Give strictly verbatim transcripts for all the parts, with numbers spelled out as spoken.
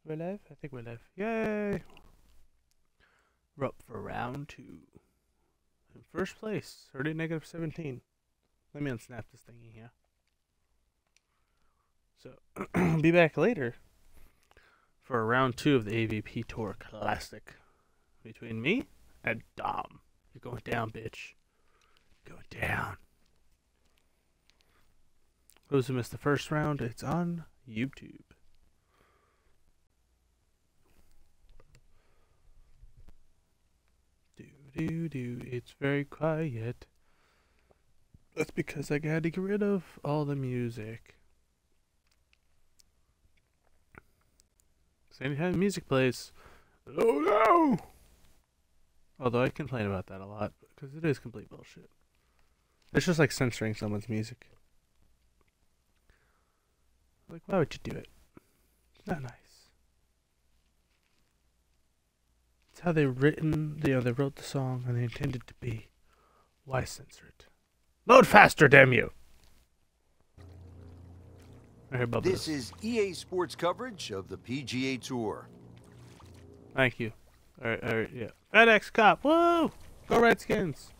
We're live? I think we're live. Yay! We're up for round two. In first place, thirty negative seventeen. Let me unsnap this thingy here. So, be back later for round two of the A V P Tour Classic. Between me and Dom. You're going down, bitch. Going down. Those who missed the first round, it's on YouTube. Do do do, it's very quiet. That's because I had to get rid of all the music. So anytime music plays, oh no! Although I complain about that a lot, because it is complete bullshit. It's just like censoring someone's music. Like, why would you do it? It's not nice. It's how they written, you know, they wrote the song and they intended to be. Why censor it? Load faster, damn you! Right, this is E A Sports coverage of the P G A Tour. Thank you. Alright, alright, yeah. FedEx Cup, woo! Go Redskins!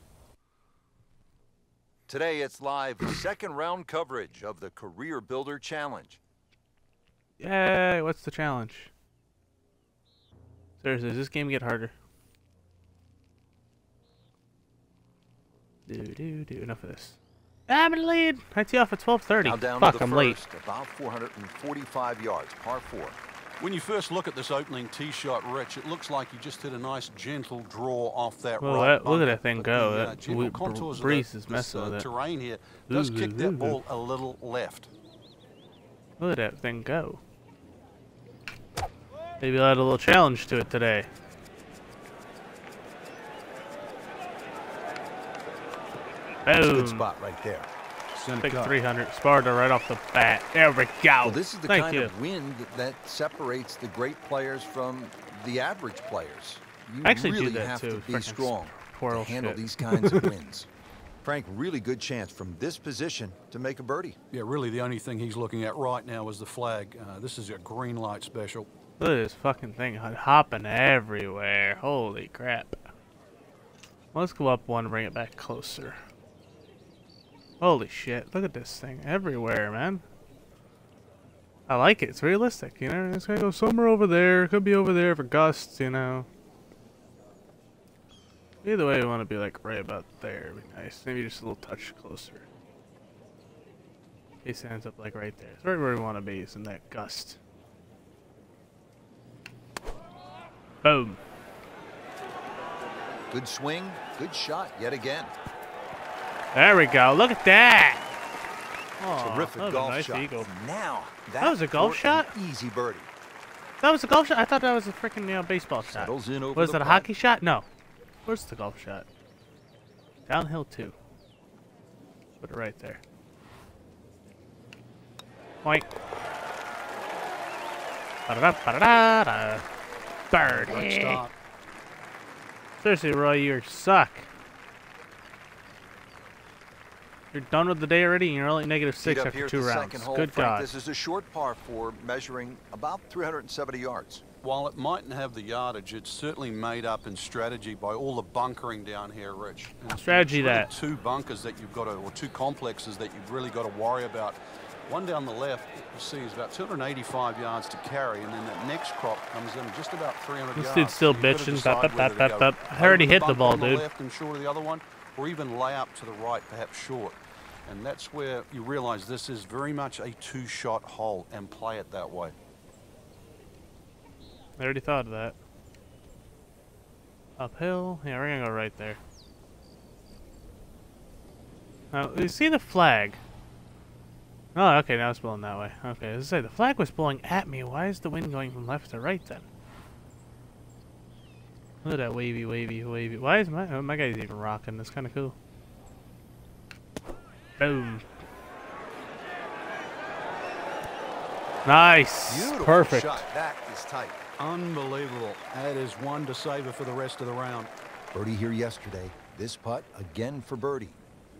Today it's live second round coverage of the Career Builder Challenge. Yay! What's the challenge? Seriously, does this game get harder? Do do do. Enough of this. I'm in the lead. I tee off at twelve thirty. Now down Fuck, to the I'm first, late. About four hundred forty-five yards, par four. When you first look at this opening tee shot, Rich, it looks like you just hit a nice gentle draw off that Well, right that, look at bunker. that thing But go. The, uh, That general we, contours Breeze of is the, messing this, uh, with it. terrain here does Ooh, kick ooh, that ooh. ball a little left. Look at that thing go. Maybe I'll add a little challenge to it today. That's a Boom. good spot right there. Big three hundred. Sparta right off the bat. There we go. Well, this is the Thank kind you. of wind that separates the great players from the average players. You I actually do really that have too, to be frickin' strong to squirrel handle shit. these kinds of winds. Frank, really good chance from this position to make a birdie. Yeah, really the only thing he's looking at right now is the flag. Uh, this is a green light special. Look at this fucking thing hopping everywhere. Holy crap. Let's go up one and bring it back closer. Holy shit. Look at this thing everywhere, man. I like it. It's realistic, you know? It's gonna go somewhere over there. Could be over there for gusts, you know? Either way, we want to be like right about there. Would be nice. Maybe just a little touch closer. In case it ends up like right there. It's right where we want to be. It's in that gust. Boom. Good swing, good shot yet again. There we go. Look at that. Oh, Terrific that was golf a nice shot. eagle. Now That was a golf for an shot? Easy birdie. That was a golf shot? I thought that was a freaking you know, baseball shot. Settles in over Was the it a putt. hockey shot? No. Where's the golf shot? Downhill two. Put it right there. Point. Ba-da-da, ba-da-da-da. Birdie. Great start. Seriously, Roy, you suck. You're done with the day already, and you're only negative Teed six up after here at two the rounds. second hole, Good Frank. God. This is a short par four, measuring about three hundred seventy yards. While it mightn't have the yardage, it's certainly made up in strategy by all the bunkering down here, Rich. And Strategy it's really that. two bunkers that you've got to, or two complexes that you've really got to worry about. One down the left, you see, is about two hundred eighty-five yards to carry, and then that next crop comes in just about three hundred This yards. dude's still So you've got to bitching. decide Bap, bap, whether to bap, go bap, bap. I already over hit the bunker ball, on dude. left and short of the other one, or even lay up to the right, perhaps short. And that's where you realize this is very much a two-shot hole, and play it that way. I already thought of that. Uphill? Yeah, we're gonna go right there. Now, you see the flag? Oh, okay, now it's blowing that way. Okay, let's say the flag was blowing at me. Why is the wind going from left to right then? Look at that wavy, wavy, wavy. Why is my oh, my guy's even rocking? That's kind of cool. Boom. Nice. Beautiful Perfect. shot. That is tight. Unbelievable. That is one to savor for the rest of the round. Birdie here yesterday. This putt again for birdie.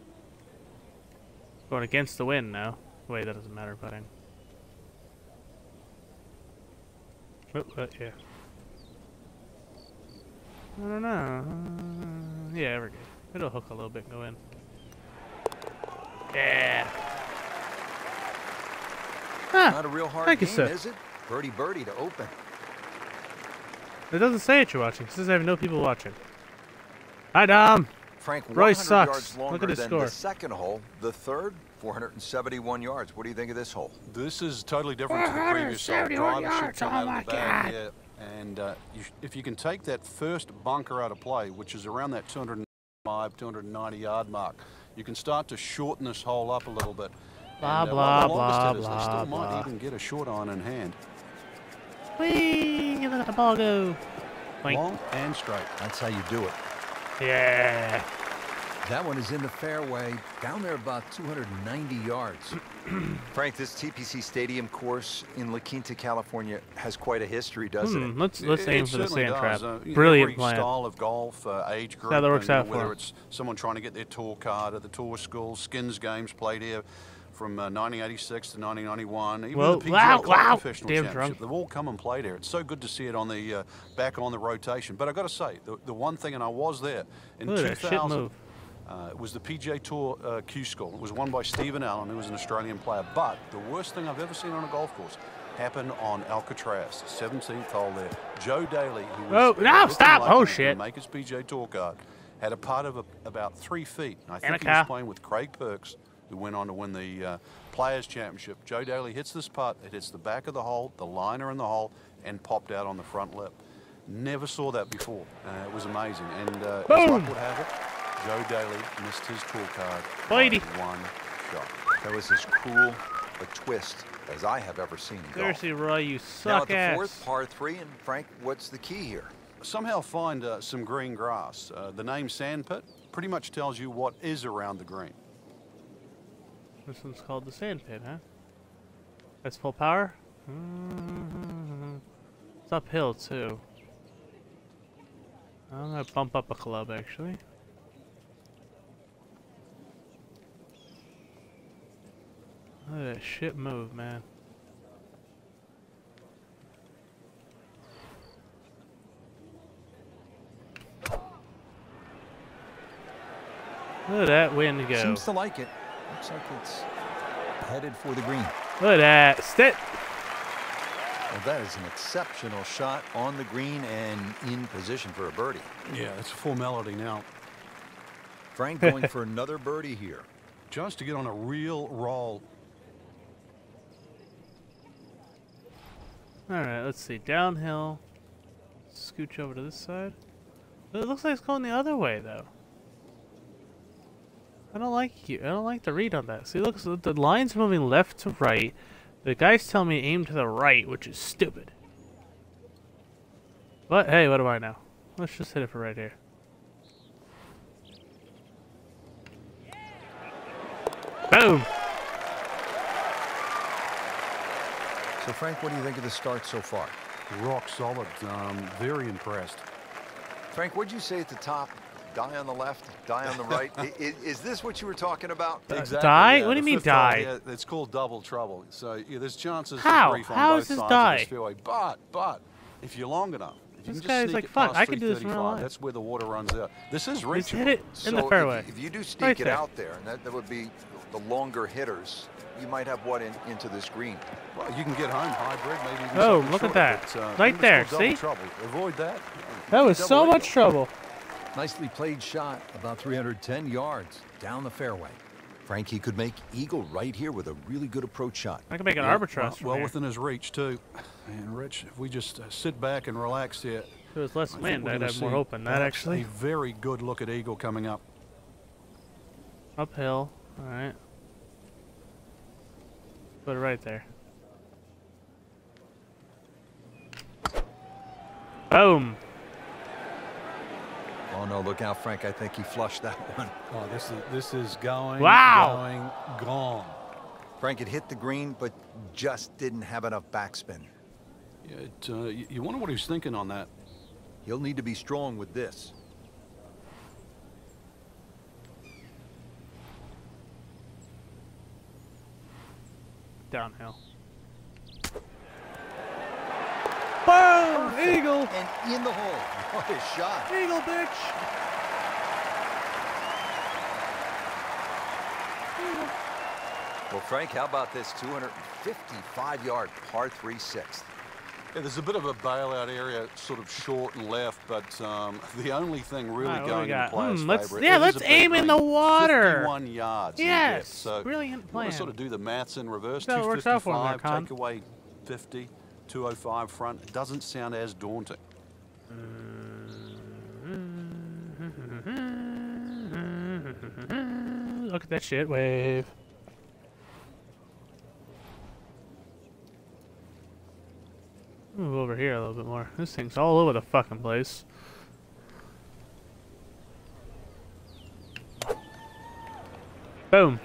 Going against the wind now. Wait, that doesn't matter, putting. Oh, uh, yeah. I don't know. Uh, yeah, we're good. It'll hook a little bit and go in. Yeah. Ah, Not a real hard thank you, game, sir. is it? Birdie birdie to open. It doesn't say that you're watching. It says I have no people watching. Hi, Dom. Frank, Roy one hundred sucks. yards Look longer at his than score. the second hole. The third, four hundred seventy-one yards. What do you think of this hole? This is totally different to the previous hole. Driver should come out of the bag here. And uh, you sh if you can take that first bunker out of play, which is around that two hundred five, two hundred ninety yard mark, you can start to shorten this hole up a little bit. Blah, and, uh, blah, one of the longest blah, hitters, blah, they still blah. might even get a short iron in hand. Whee! Look at the ball go. Boink. Long and straight. That's how you do it. Yeah. That one is in the fairway, down there about two hundred ninety yards. Frank, this T P C Stadium course in La Quinta, California has quite a history, doesn't Hmm, it? let's let's It- aim it for the certainly sand does. trap. Uh, you know, Brilliant every plan. style of golf, uh, age group, how that works and, out uh, for whether 'em. it's someone trying to get their tour card at the tour school, skins games played here from uh, nineteen eighty-six to nineteen ninety-one, even Whoa, the P G A wow, Club wow, Professional damn Championship. drunk. They've all come and played here. It's so good to see it on the uh, back on the rotation. But I got to say, the, the one thing, and I was there in Look at that shit two thousand. move. Uh, it was the P G A Tour uh, Q School. It was won by Stephen Allen, who was an Australian player. But the worst thing I've ever seen on a golf course happened on Alcatraz, seventeenth hole there. Joe Daly, who was Oh, no, looking stop. like Oh, he was gonna shit. make his P G A Tour card, had a putt of a, about three feet. And I And a think he was car. playing with Craig Perks, who went on to win the uh, Players Championship. Joe Daly hits this putt. It hits the back of the hole, the liner in the hole, and popped out on the front lip. Never saw that before. Uh, it was amazing. And uh, as Boom. luck would have it, Joe Daly missed his tour card Lady. by one shot. That was as cool a twist as I have ever seen in golf. Seriously, Roy, you Now suck at the ass. fourth, par three, and Frank, what's the key here? Somehow find uh, some green grass. Uh, the name Sandpit pretty much tells you what is around the green. This one's called the sand pit, huh? That's full power? Mm-hmm. It's uphill, too. I'm gonna bump up a club, actually. Look at that shit move, man. Look at that wind go. Seems to like it. Looks like it's headed for the green. Look at that. Sit. Well, that is an exceptional shot on the green and in position for a birdie. Yeah, it's a formality now. Frank going for another birdie here. Just to get on a real roll. Alright, let's see. Downhill. Scooch over to this side. It looks like it's going the other way, though. I don't like you. I don't like the read on that. See, look, so the line's moving left to right. The guy's telling me aim to the right, which is stupid. But hey, what do I know? Let's just hit it for right here. Boom! So, Frank, what do you think of the start so far? Rock solid. Um, very impressed. Frank, what'd you say at the top? Die on the left, die on the right. is, is this what you were talking about? Exactly, die? yeah. What do you The mean fifth hole, die? yeah, it's called double trouble. So yeah, there's chances How? for grief on How both is this sides die? of this fairway. But but if you're long enough, if you This can guy just is sneak like, it fuck, past I can do this in real 335, life. that's where the water runs out. This is Just reachable. hit it in the So fairway. If, if you do sneak Right it there. out there, and that, that would be the longer hitters, you might have what in, into this green. Well, you can get home hybrid, maybe even Oh, something look at shorter, that. but, uh, Right remember, there, it's called double see? Trouble. Avoid that. That was Double so eagle. much trouble. Nicely played shot, about three hundred ten yards down the fairway. Frank, he could make eagle right here with a really good approach shot. I can make an Yeah, arbitrage well, from well here. within his reach too. And Rich, if we just uh, sit back and relax here, If it was less I think wind, we're I'd gonna have more see hope in that, perhaps actually. A very good look at eagle coming up. Uphill. Alright. Put it right there. Boom! Oh no, look out, Frank. I think he flushed that one. Oh, this is this is going, Wow. going, gone. Frank, it hit the green, but just didn't have enough backspin. Yeah, it, uh, you, you wonder what he's thinking on that. He'll need to be strong with this. Downhill. Boom! Eagle. And in the hole. What a shot. Eagle, bitch. Eagle. Well, Frank, how about this two hundred fifty-five yard par three sixth? Yeah, there's a bit of a bailout area, sort of short and left, but um, the only thing really right, going in the player's mm, let's, favour. Yeah, it let's is a big aim in the green, water. fifty-one yards. Yes, so brilliant you plan. want to sort of do the maths in reverse. That works out for him there, two fifty-five, Con. take away fifty, two oh five front. It doesn't sound as daunting. Look at that shit wave. Move over here a little bit more. This thing's all over the fucking place. Boom.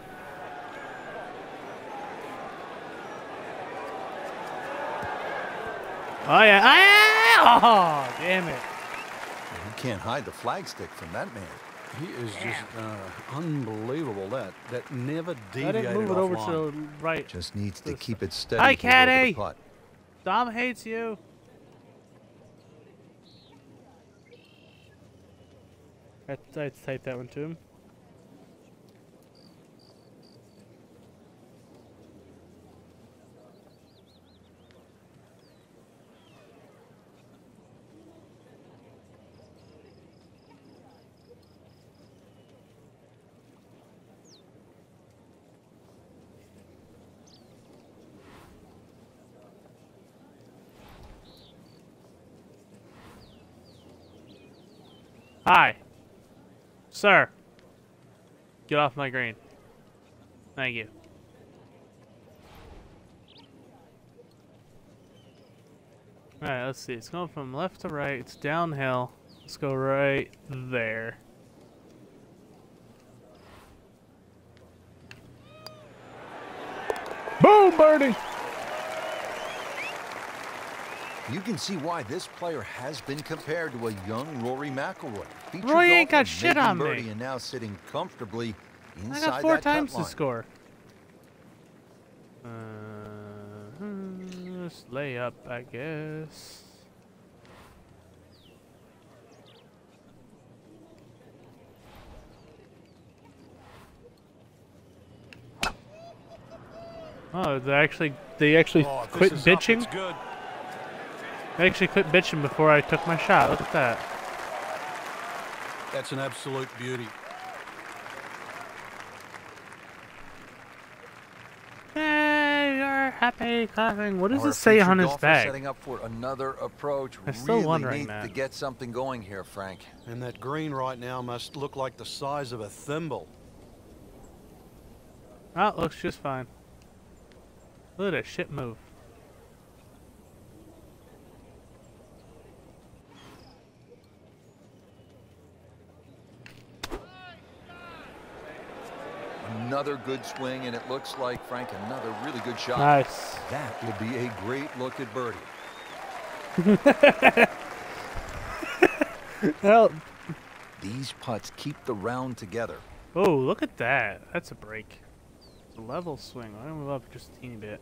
Oh yeah. Oh, yeah. Oh, damn it. You can't hide the flagstick from that man. He is just uh, unbelievable. That that never I deviated didn't move it over offline. to the right. Just needs to This- keep it steady. Hi, to lower the Caddy. putt. Dom hates you. I I type that one to him. Hi. Sir. Get off my green. Thank you. Alright, let's see. It's going from left to right. It's downhill. Let's go right there. Boom, birdie! You can see why this player has been compared to a young Rory McIlroy. Featured Rory ain't got golfer shit making on birdie me. And now sitting comfortably I inside got four that cut times to line. score. Uh, just lay up, I guess. Oh, they actually they actually Oh, if this quit is up, bitching. it's good. They actually quit bitching before I took my shot. Look at that. That's an absolute beauty. Hey, you're happy clapping. What does Our it say featured on his golfer bag? Setting up for another approach. I'm still really wondering needs that. to get something going here, Frank. And that green right now must look like the size of a thimble. Oh, it looks just fine. Look at that shit move. Another good swing, and it looks like, Frank, another really good shot. Nice. That would be a great look at birdie. Well, These putts keep the round together. oh, look at that. That's a break. It's a level swing. I'm gonna move up just a teeny bit.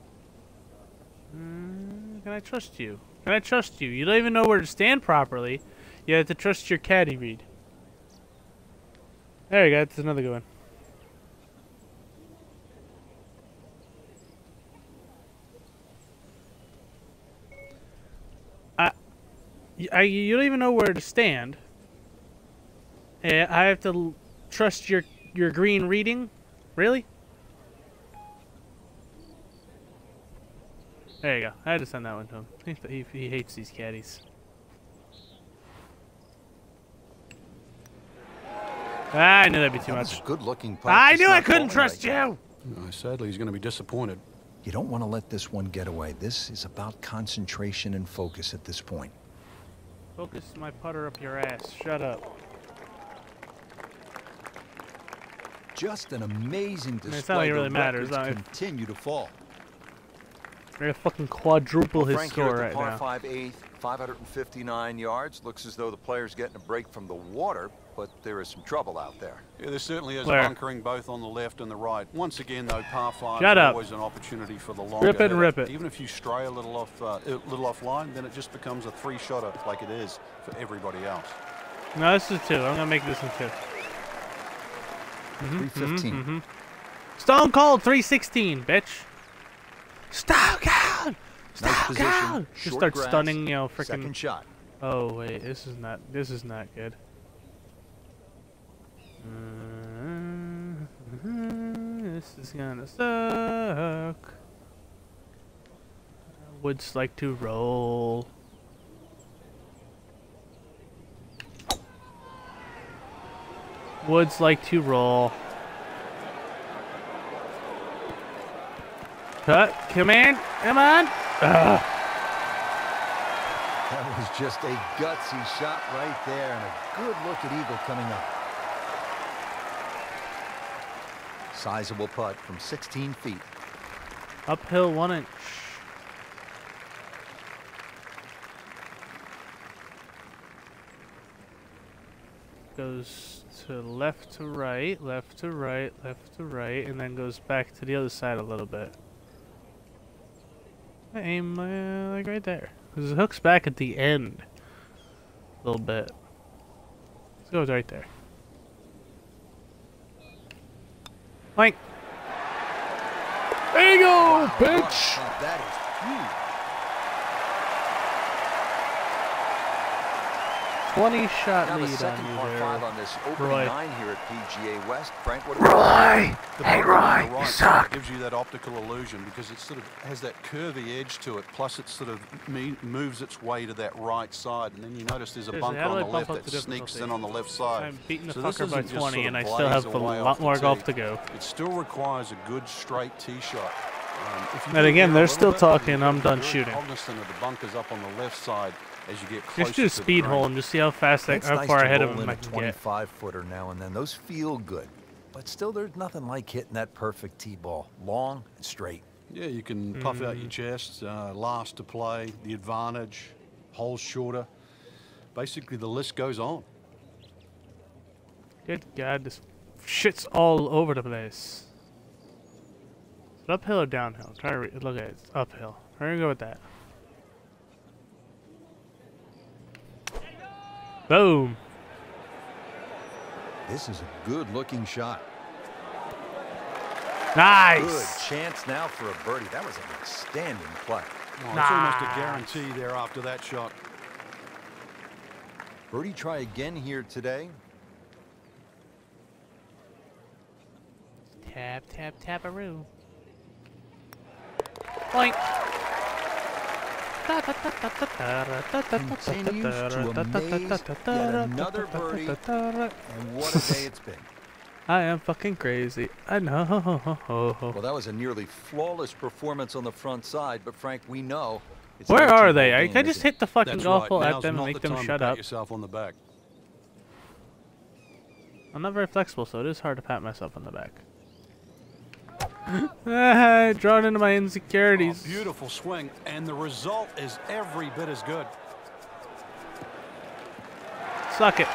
Mm, can I trust you? Can I trust you? You don't even know where to stand properly. You have to trust your caddy read. There you go. That's another good one. I, I, you don't even know where to stand. And I have to l trust your your green reading? Really? There you go. I had to send that one to him. He, he, he hates these caddies. I knew that'd be too That was much. a good-looking putt. I Just knew I not couldn't falling trust right now. you! No, sadly, he's going to be disappointed. You don't want to let this one get away. This is about concentration and focus at this point. Focus my putter up your ass. Shut up. Just an amazing it's not display. like it The really matters, records I- continue to fall. They're gonna fucking quadruple his Frank here score at right the par now. five eighth, five hundred fifty-nine yards. Looks as though the player's getting a break from the water, but but there is some trouble out there. Yeah, there certainly is Where? bunkering both on the left and the right. Once again, though, par five Shut is up. always an opportunity for the longer Rip it and hitter. rip it. Even if you stray a little off, uh, a little offline, then it just becomes a three-shotter like it is for everybody else. No, this is two. I'm gonna make this one two. three fifteen. Mm-hmm. Stone Cold three sixteen, bitch. Stone Cold. Nice Stone position. Cold. Just Short start grass, stunning, you know, freaking. Second shot. Oh wait, this is not. This is not good. Uh, this is gonna suck. Woods like to roll. Woods like to roll. Cut. Come in. Come on. Ugh. That was just a gutsy shot right there, and a good look at eagle coming up. Sizable putt from sixteen feet. Uphill one inch. Goes to left to right, left to right, left to right, and then goes back to the other side a little bit. I aim uh, like right there. Because it hooks back at the end a little bit. It goes right there. Like. There you go, Wow, bitch! wow, that is huge. twenty shot Now the lead second on you par there. five on this opening Roy. nine here at P G A West. Frank, what Roy! The Hey, bunker on Roy, the you right suck! gives you that optical illusion because it sort of has that curvy edge to it, plus it sort of me moves its way to that right side, and then you notice there's a Seriously, bunker how do on I the bump left up that the sneaks difficulty? in on the left side. I'm beating the So this fucker by isn't just twenty, sort and of I still have blaze a away lot off the more golf tee. to go. It still requires a good straight tee shot. Um, if you And do it again, down a they're little still bit, talking, you've I'm got to be done very shooting. Cognizant of the bunkers up on the left side as you get closer Just do a to the speed green. hole and just see how fast, I, It's how nice far to ahead roll of him in I a can get. twenty-five footer now and then. Those feel good. But still, there's nothing like hitting that perfect tee ball. Long and straight. Yeah, you can puff out your chest, uh, last to play, the advantage, holes shorter. Basically, the list goes on. Good God, this shit's all over the place. Is it uphill or downhill? Try to re look at it. It's uphill. We're gonna go with that. Boom. This is a good-looking shot. Nice. Good chance now for a birdie. That was an outstanding play. Oh, it's almost a Nice. guarantee there after that shot. Birdie try again here today. Tap, tap, tap-a-roo. Point. Continues to amaze. Yet another birdie. And what a day it's been. I am fucking crazy. I know. Well, that was a nearly flawless performance on the front side, but Frank, we know. It's Where an are eighteen-hole they? I game, can I just isn't it? hit the fucking That's golf right. ball at Now's them and not make the them time to shut pat up. yourself on the back. I'm not very flexible, so it is hard to pat myself on the back. Ah, drawn into my Oh, insecurities. beautiful swing, and the result is every bit as good. Suck it.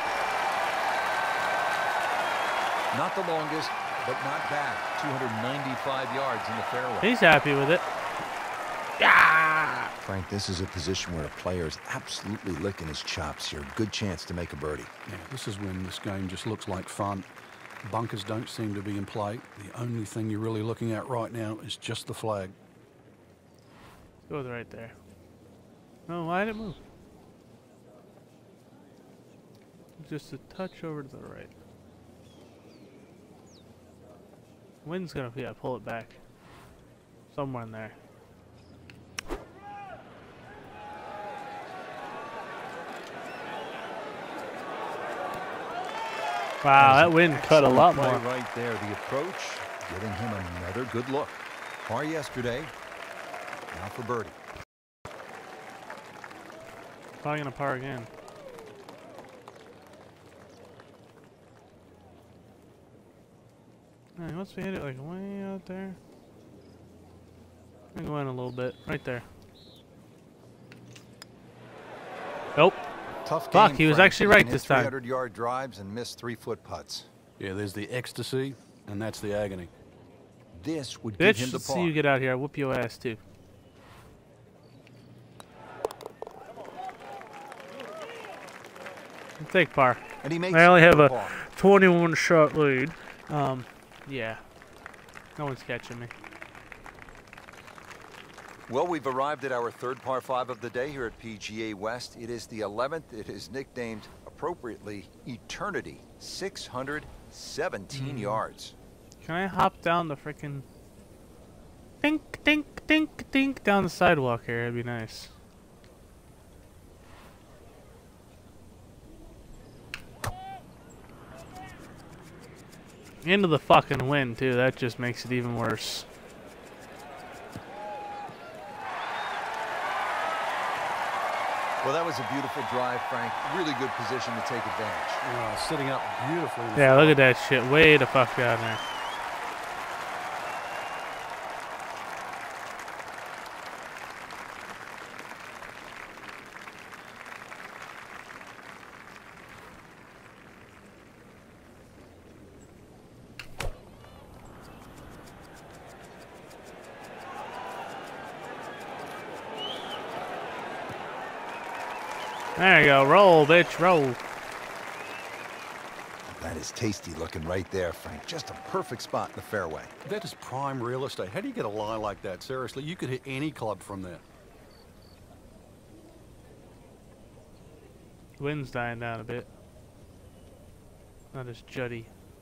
Not the longest, but not bad. two hundred ninety-five yards in the fairway. He's happy with it. Yeah. Frank, this is a position where a player is absolutely licking his chops here. Good chance to make a birdie. Yeah, this is when this game just looks like fun. Bunkers don't seem to be in play. The only thing you're really looking at right now is just the flag. Go with right there. No, why did it move? Just a touch over to the right. Wind's gonna, yeah, pull it back. Somewhere in there. Wow, that wind cut a lot Play more. right there. The approach, giving him another good look. Par yesterday. Now for birdie. Probably gonna par again. Yeah, he wants to hit it like way out there. I'm going a little bit. Right there. Nope. Tough Fuck, game, he was Frank. actually You right can this hit time. three hundred yard drives and miss three-foot putts. Yeah, there's the ecstasy, and that's the agony. This would give Bitch, him the let's see par. you get out here. I'll whoop your ass too. I'll take par. And he makes I only it have for a par. twenty-one shot lead. Um, yeah. No one's catching me. Well, we've arrived at our third par five of the day here at P G A West. It is the eleventh. It is nicknamed, appropriately, Eternity. six hundred seventeen Mm. yards. Can I hop down the frickin' dink, dink, dink, dink down the sidewalk here? That'd be nice. Into the fucking wind too. That just makes it even worse. Well, that was a beautiful drive, Frank. Really good position to take advantage. Oh, sitting up beautifully. in the Yeah, look front. at that shit. Way the fuck down there. There you go. Roll, bitch. Roll. That is tasty looking right there, Frank. Just a perfect spot in the fairway. That is prime real estate. How do you get a lie like that? Seriously, you could hit any club from there. Wind's dying down a bit. Not as juddy.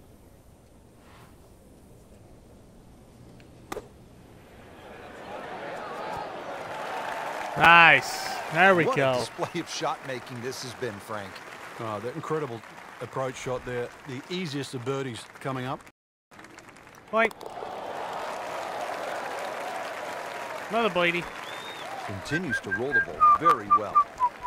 Nice. There we what go. a display of shot making this has been, Frank. Oh, that incredible approach shot there. The easiest of birdies coming up. Point. Another bladey. Continues to roll the ball very well.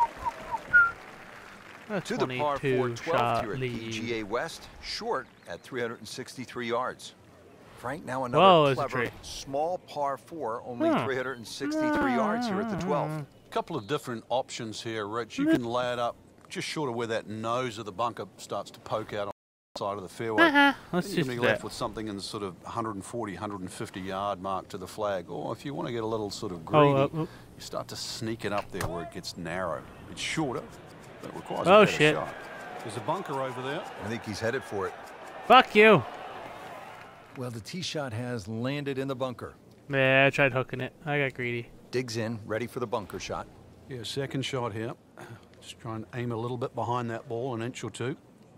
A To the par four twenty-two twelfth shot here at lead. P G A West, short at three hundred sixty-three yards. Frank, now another Whoa, there's a clever tree. small par four, only Huh. three hundred sixty-three yards here at the twelfth. A couple of different options here, Rich. You can lay it up just short of where that nose of the bunker starts to poke out on the side of the fairway. Uh-huh. Let's Then you just can do be left that. with something in the sort of one forty, one fifty yard mark to the flag. Or if you want to get a little sort of greedy, Oh, uh, oh. you start to sneak it up there where it gets narrow. It's shorter, but it requires Oh, a better shit. shot. There's a bunker over there. I think he's headed for it. Fuck you. Well, the tee shot has landed in the bunker. Yeah, I tried hooking it. I got greedy. Digs in, ready for the bunker shot. Yeah, second shot here. Just try and aim a little bit behind that ball, an inch or two.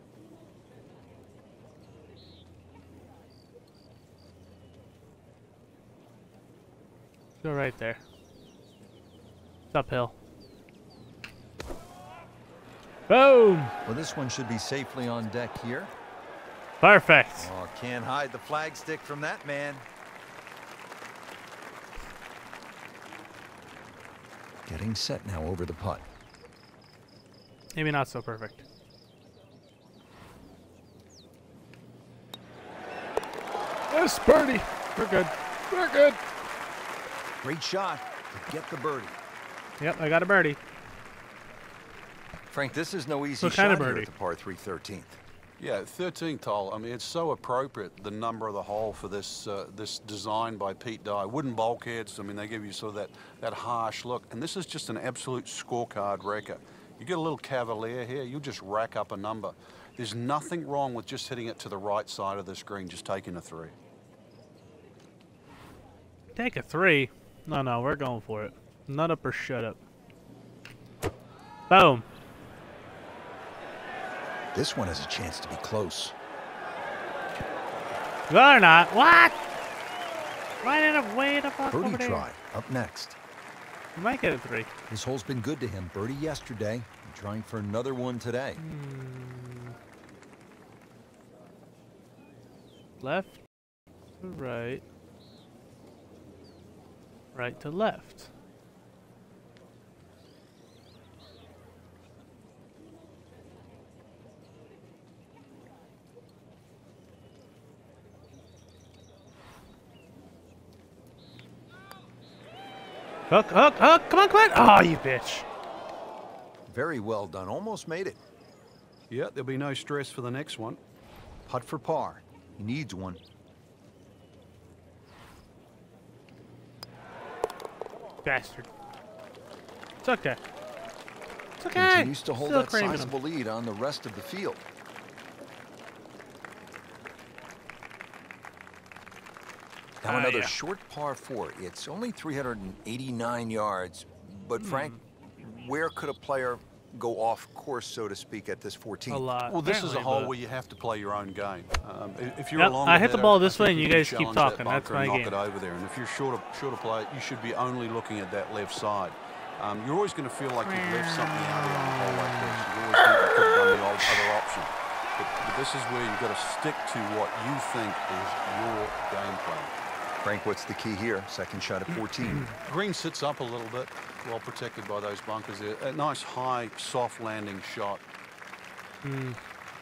Go right there. It's uphill. Boom! Well, this one should be safely on deck here. Perfect. Oh, can't hide the flag stick from that man. Getting set now over the putt. Maybe not so perfect. Yes, birdie. We're good. We're good. Great shot to get the birdie. Yep, I got a birdie. Frank, this is no easy What kind shot of here birdie? at the par three thirteenth. Yeah, thirteenth hole. I mean, it's so appropriate, the number of the hole for this uh, this design by Pete Dye. Wooden bulkheads, I mean, they give you sort of that, that harsh look. And this is just an absolute scorecard wrecker. You get a little cavalier here, you just rack up a number. There's nothing wrong with just hitting it to the right side of this green, just taking a three. Take a three. No, no, we're going for it. Nut up or shut up. Boom. This one has a chance to be close. Well, or not. What? Right in a way the fuck over Birdie there. try up next. You might get a three. This hole's been good to him. Birdie yesterday, and trying for another one today. Left to right. Right to left. Hook, hook, hook. Come on, come on. Oh, you bitch. Very well done. Almost made it. Yeah, there'll be no stress for the next one. Putt for par. He needs one. Bastard. It's okay. It's okay. Continues to hold Still that creaming sizable lead on the rest of the field. Now Ah, another yeah. short par four. It's only three hundred eighty-nine yards. But Frank, Hmm. where could a player go off course, so to speak, at this fourteen? A lot. Well, this is a apparently, hole but- where you have to play your own game. Um, i- if you're Yep, a long I hit the hitter, ball I this way think and you can guys keep challenge talking. that That's bunker my and knock game. it over there. And if you're shorter, shorter player, you should be only looking at that left side. Um, you're always going to feel like you've left something out here on a hole like this. You always think you could have done the old, other option. But, but this is where you've got to stick to what you think is your game plan. Frank, what's the key here? Second shot at fourteen. Green sits up a little bit, well protected by those bunkers there. A nice high, soft landing shot. Hmm.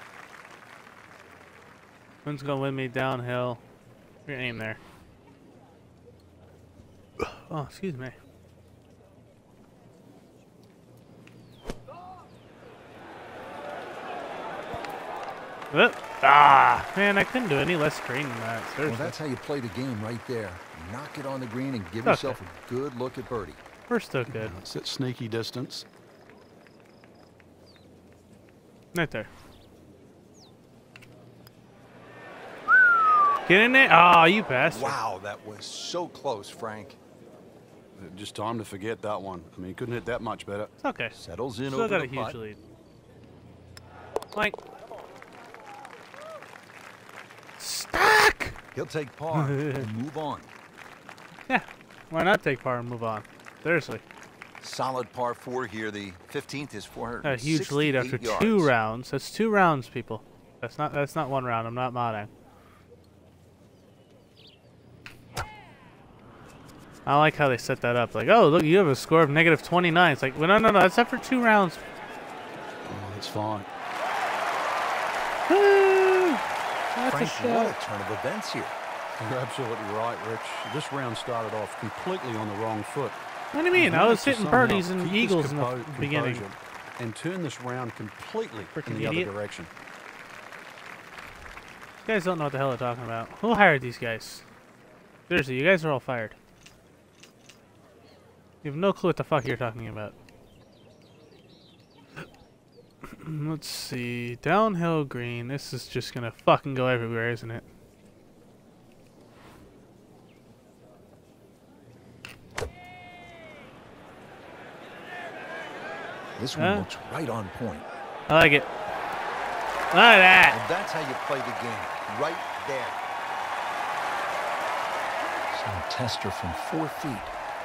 Wind's gonna win me downhill. Your aim there. Oh, excuse me. Whoop. Ah, man, I couldn't do any less green than that. Well, Seriously. that's how you play the game right there. Knock it on the green and give Okay. yourself a good look at birdie. We're still good. It's at sneaky distance. Right there. Get in there. Oh, you bastard. Wow, that was so close, Frank. Just time to forget that one. I mean, he couldn't hit that much better. It's okay. Settles in Still over got the a huge putt. lead. Like. Stuck! He'll take par and move on. Yeah. Why not take par and move on? Seriously. Solid par four here. The fifteenth is four hundred. A huge lead after yards. two rounds. That's two rounds, people. That's not that's not one round. I'm not modding. I like how they set that up. Like, oh, look, you have a score of negative twenty-nine. It's like, well, no, no, no. That's after two rounds. Oh, that's fine. Woo! That's Frank, a what shot. a turn of events here. You're absolutely right, Rich. This round started off completely on the wrong foot. What do you mean? I was hitting Somehow birdies and keep his eagles in the compo- beginning. composure and turn this round completely Frickin' in the idiot. other direction. You guys don't know what the hell they're talking about. Who hired these guys? Seriously, you guys are all fired. You have no clue what the fuck you're talking about. Let's see. Downhill green. This is just gonna fucking go everywhere, isn't it? This one Huh? looks right on point. I like it. Look at that. And that's how you play the game, right there. Some tester from four feet.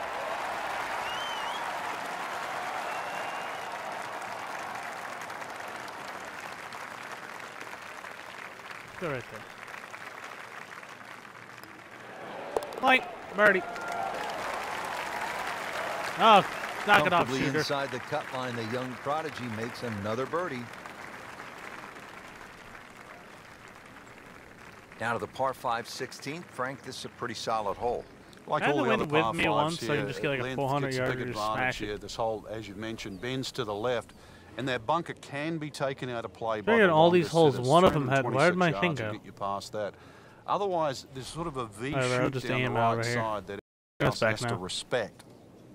Go right there. Like birdie. Oh, knock it off, Comfortably shooter. inside the cut line, the young prodigy makes another birdie. Down to the par five sixteenth. Frank, this is a pretty solid hole. Like I had all the the wind other with par me fives once, so I here, can just get like a length four hundred gets yard big and just advantage smash it. here. This hole, as you mentioned, bends to the left, and that bunker can be taken out of play by Figured the all these longest holes, hitters. one of them had- where'd my three hundred twenty-six thing yards will go? get you past that. Otherwise, there's sort of a V Alright, I'll shoot just down the aim right over here. side that Goes else back has to now. respect.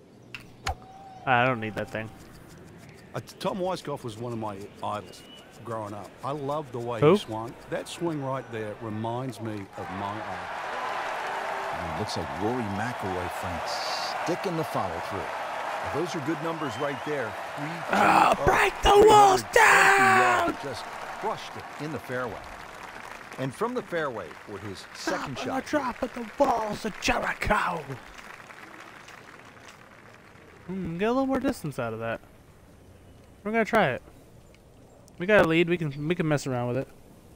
I don't need that thing. Uh, Tom Weiskopf was one of my idols growing up. I loved the way Who? he swung. That swing right there reminds me of my idol. And it looks like Rory McIlroy, Frank, sticking the follow through. Now, those are good numbers right there. Three, two, Ah, oh, break the walls three hundred twenty down! yards, just crushed it in the fairway. And from the fairway for his second Stop shot. on the drop of the walls of Jericho. Hmm, get a little more distance out of that. We're gonna try it. We got a lead. We can we can mess around with it.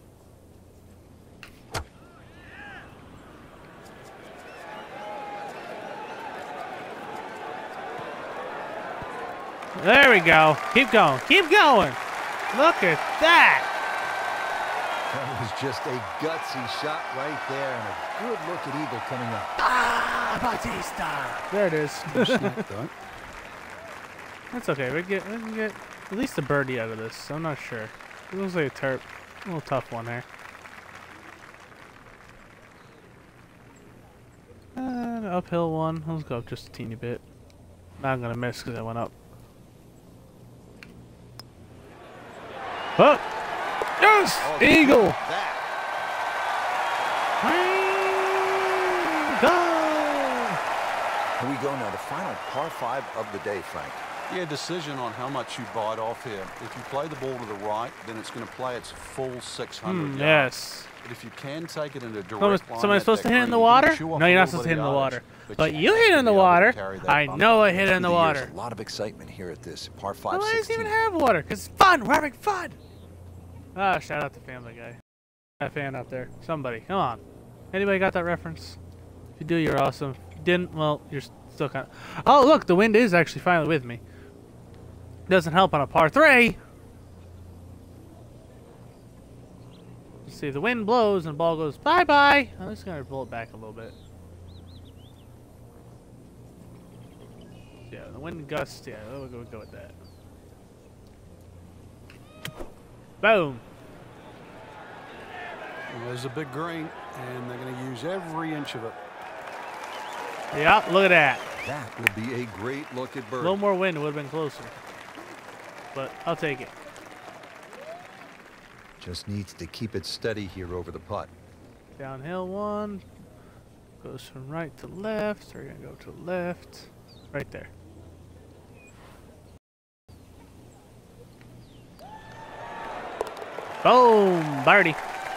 There we go. Keep going. Keep going. Look at that. That was just a gutsy shot right there, and a good look at Eagle coming up. Ah, Batista. There it is. Snap, though. That's okay. We get we can get At least a birdie out of this. I'm not sure. It looks like a terp. A little tough one here. Uh, uphill one. Let's go up just a teeny bit. Not gonna miss because I went up. Oh! Yes! Oh, Eagle! That. Here we go now, the final par five of the day, Frank. Yeah, decision on how much you bite off here. If you play the ball to the right, then it's going to play its full six hundred Mm, yards. yes. But if you can take it in a direct Somebody's, line, somebody's at supposed to that hit it in the green, water? you can chew No, off you're a not little supposed to bit hit it in the of water. yardage, But you you have hit it to in the be able to water. carry that I bump. know I hit it in Through the years, water. A lot of excitement here at this par Why five does it sixteen. even have water? Because it's fun. We're having fun. Ah, shout out to Family Guy. That fan up there. Somebody. Come on. Anybody got that reference? If you do, you're awesome. If you didn't, well, you're still kind of... Oh, look. The wind is actually finally with me. Doesn't help on a par three. Let's see. The wind blows and the ball goes bye-bye. I'm just going to pull it back a little bit. Yeah, the wind gusts. Yeah, we'll go, we'll go with that. Boom. And there's a big green, and they're going to use every inch of it. Yeah, look at that. That would be a great look at A birdie. little more wind, it would have been closer. But I'll take it. Just needs to keep it steady here over the putt. Downhill one. Goes from right to left. We're going to go to the left. Right there. Boom! Birdie.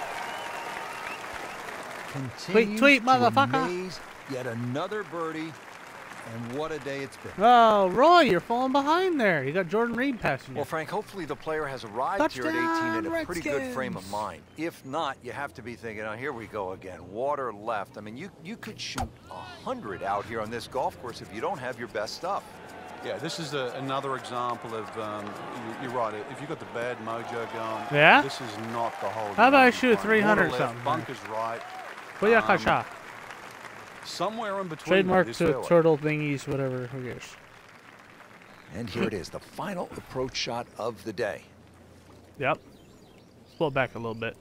Continues tweet, to motherfucker. amaze. Yet another birdie. And what a day it's been. Oh, Roy, you're falling behind there. You got Jordan Reed passing you. Well, Frank, hopefully the player has arrived here at eighteen in a pretty good frame of Redskins. mind. If not, you have to be thinking, oh, here we go again. Water left. I mean, you, you could shoot a hundred out here on this golf course if you don't have your best stuff. Yeah, this is a, another example of, um, you, you're right, if you've got the bad mojo going, Yeah? this is not the whole How about I game shoot plan. three hundred Water left, something? Bunker's right. Booyakasha. Um, somewhere in between. Trademark this to fairway. turtle thingies, whatever. Who cares? And here it is, the final approach shot of the day. Yep. Let's pull it back a little bit.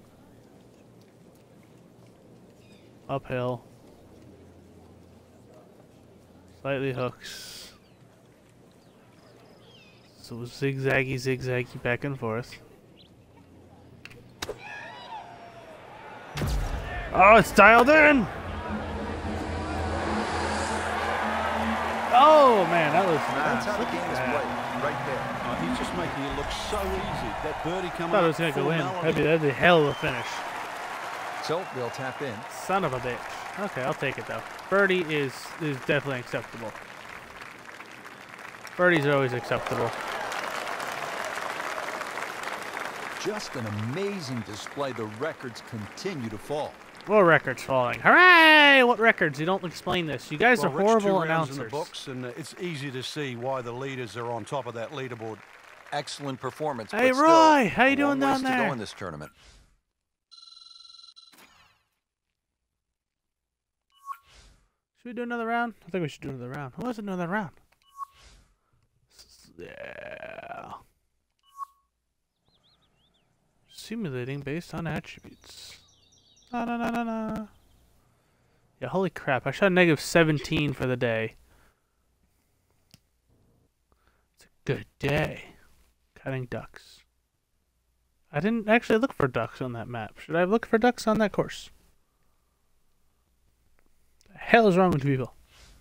Uphill. Slightly hooks. So zigzaggy, zigzaggy back and forth. Oh, it's dialed in! Oh man, that was nice. That's how the Look game at is that. played, right there. Uh, he's just making it look so easy. That birdie I coming thought it up was gonna full go in. melody. That'd be, that'd be hell of a finish. So they'll tap in. Son of a bitch. Okay, I'll take it though. Birdie is is definitely acceptable. Birdies are always acceptable. Just an amazing display. The records continue to fall. What records falling? Hooray! What records? You don't explain this. You guys Well, are Rich, horrible two rounds in the announcers. books, and uh, it's easy to see why the leaders are on top of that leaderboard. Excellent performance. Hey, but still, Roy, how you a doing long ways down to there? go in this tournament. Should we do another round? I think we should do another round. Who wants another round? S- Yeah. Simulating based on attributes. Na na na na na. Yeah, holy crap. I shot negative seventeen for the day. It's a good day. Cutting ducks. I didn't actually look for ducks on that map. Should I have looked for ducks on that course? The hell is wrong with people?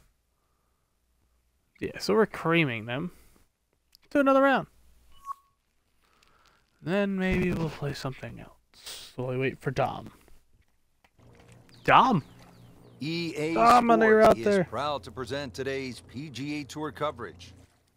Yeah, so we're creaming them. Do another round. Then maybe we'll play something else while we wait for Dom. Dom! E A Dom, I know you're out Sports there. is proud to present today's P G A Tour coverage.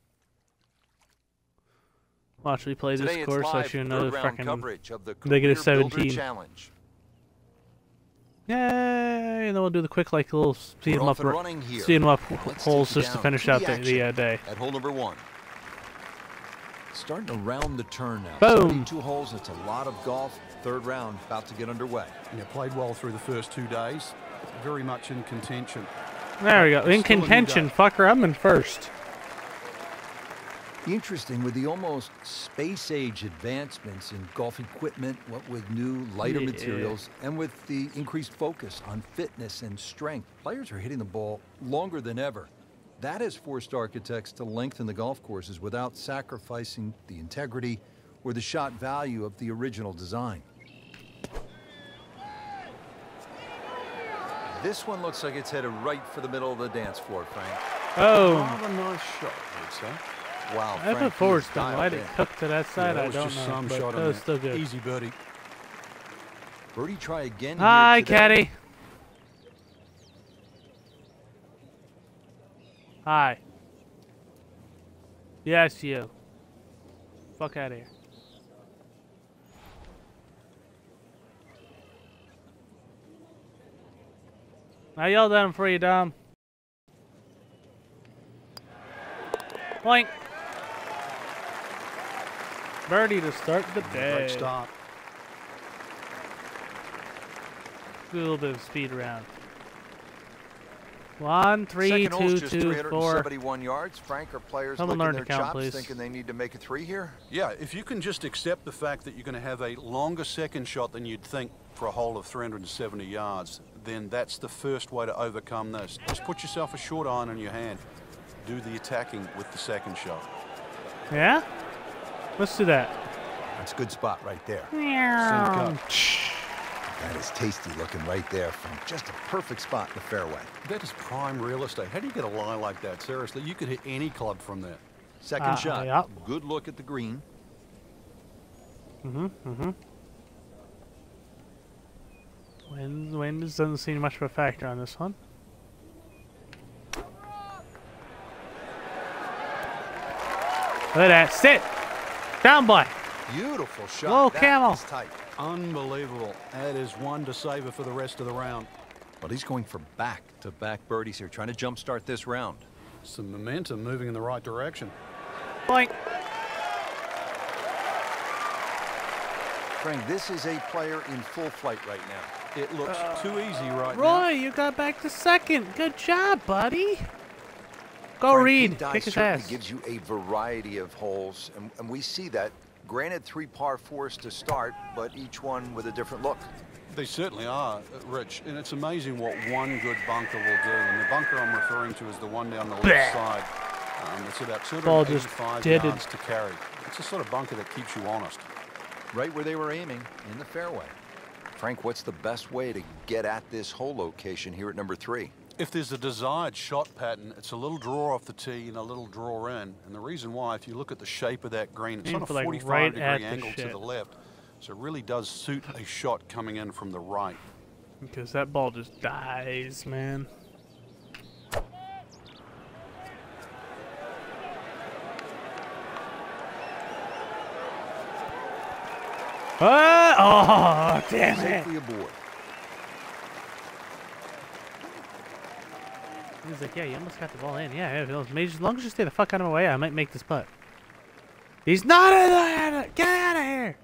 Watch me play Today this it's course. I live should another third round fucking coverage of the negative Career Builder seventeen. Challenge. Yay! And then we'll do the quick, like, little see We're them off up, and running here. see 'em up Let's holes take you just to down finish to out the the, the uh, action day. At hole number one. Starting around the turn now. Boom. seventy-two holes. It's a lot of golf. Third round about to get underway. Yeah, played well through the first two days. Very much in contention. There we go. In Still a new contention. day. Fucker, I'm in first. Interesting, with the almost space-age advancements in golf equipment, what with new, lighter Yeah. materials, and with the increased focus on fitness and strength, players are hitting the ball longer than ever. That has forced architects to lengthen the golf courses without sacrificing the integrity or the shot value of the original design. This one looks like it's headed right for the middle of the dance floor, Frank. Oh, Rather nice shot, I'd say. Wow, I Frank, put forward he's spin. Why dialed did in. it cook to that Yeah, side? that I was don't just know. some But shot that on was there. still good. Easy birdie. Birdie try again Hi, here today. Caddy. Hi. Yes, you. Fuck out of here. I yelled at him for you, Dom. Boink. Birdie to start the day. Great start. Do a little bit of speed around. One, three, Second hole's two, just two, three hundred four. seventy-one yards. Frank, are players Someone licking learn their to count, chops, please. thinking they need to make a three here? Yeah, if you can just accept the fact that you're going to have a longer second shot than you'd think for a hole of three hundred seventy yards, then that's the first way to overcome this. Just put yourself a short iron in your hand. Do the attacking with the second shot. Yeah? Let's do that. That's a good spot right there. Meow. That is tasty looking right there from just a perfect spot in the fairway. That is prime real estate. How do you get a lie like that? Seriously, you could hit any club from that. Second Uh, shot. yeah. Good look at the green. Mm-hmm, mm-hmm. Wind, wind doesn't seem much of a factor on this one. Look at that. Sit! Down, boy! Beautiful shot. Whoa, That Camel. is tight. Unbelievable. That is one to savor for the rest of the round. But he's going for back-to-back birdies here, trying to jumpstart this round. Some momentum moving in the right direction. Boink! Frank, this is a player in full flight right now. It looks too easy right Roy, now. you got back to second. Good job, buddy. Go Frank, Reed. Pete Dye Kick his certainly ass. gives you a variety of holes, and, and we see that. Granted, three par fours to start, but each one with a different look. They certainly are, uh, Rich, and it's amazing what one good bunker will do. And the bunker I'm referring to is the one down the left Blech. side. Um, it's about two Ball hundred just eighty-five deaded. yards to carry. It's the sort of bunker that keeps you honest. Right where they were aiming, in the fairway. Frank, what's the best way to get at this hole location here at number three? If there's a desired shot pattern, it's a little draw off the tee and a little draw in. And the reason why, if you look at the shape of that green, it's Aim on a for, like, forty-five right degree at the angle to shit. the left. So it really does suit a shot coming in from the right. Because that ball just dies, man. Ah! Oh, damn it. Safely aboard. He was like, yeah, you almost got the ball in. Yeah, yeah, maybe as long as you stay the fuck out of my way, I might make this putt. He's not in there! Get out of here!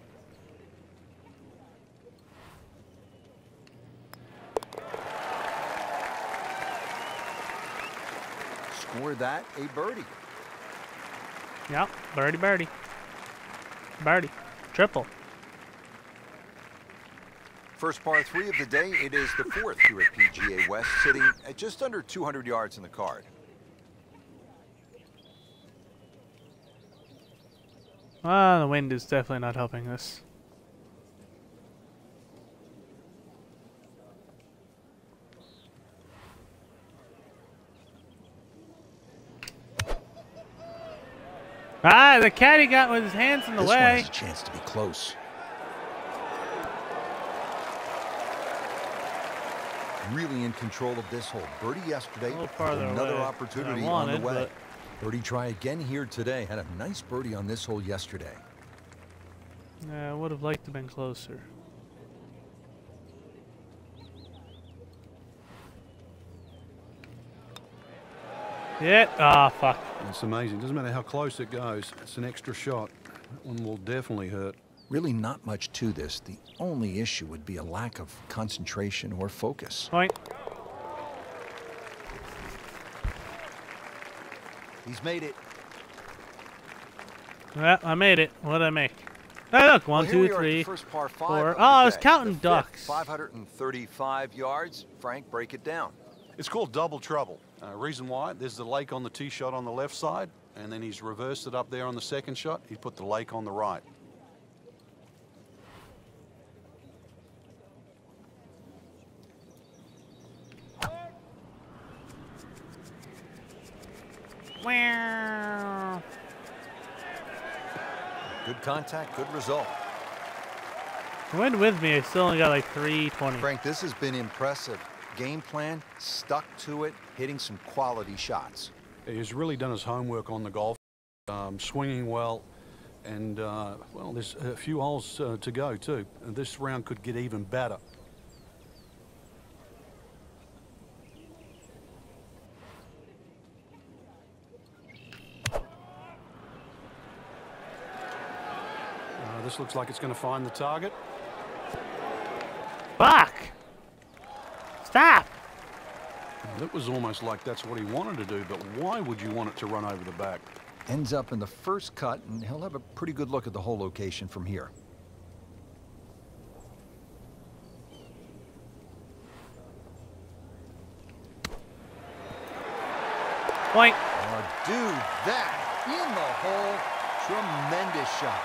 Score that a birdie. Yep, birdie, birdie. Birdie. Triple. First par three of the day. It is the fourth here at P G A West, sitting at just under two hundred yards in the card. Ah, the wind is definitely not helping this. Ah, the caddy got with his hands in the This one way. has a chance to be close. Really in control of this hole. Birdie yesterday. A little farther Another away opportunity than I on the wanted, way. Birdie try again here today. Had a nice birdie on this hole yesterday. Yeah, I would have liked to have been closer. Yeah. Ah, fuck. It's amazing. Doesn't matter how close it goes. It's an extra shot. That one will definitely hurt. Really not much to this. The only issue would be a lack of concentration or focus. Point. He's made it. Well, I made it. What did I make? Hey, look, one, Well, two, here we are at three, the first par five four. of Oh, I the was day. counting The fifth, ducks. five hundred thirty-five yards. Frank, break it down. It's called double trouble. Uh, reason why, there's the lake on the tee shot on the left side, and then he's reversed it up there on the second shot. He put the lake on the right. Wow. Good contact, good result. Win with me. I still only got like three twenty. Frank, this has been impressive. Game plan, stuck to it, hitting some quality shots. He's really done his homework on the golf, um, swinging well, and uh, well, there's a few holes uh, to go too. And this round could get even better. Uh, this looks like it's going to find the target. Fuck! Stop! It was almost like that's what he wanted to do, but why would you want it to run over the back? Ends up in the first cut, and he'll have a pretty good look at the whole location from here. Point. Oh, dude, that in the hole. Tremendous shot.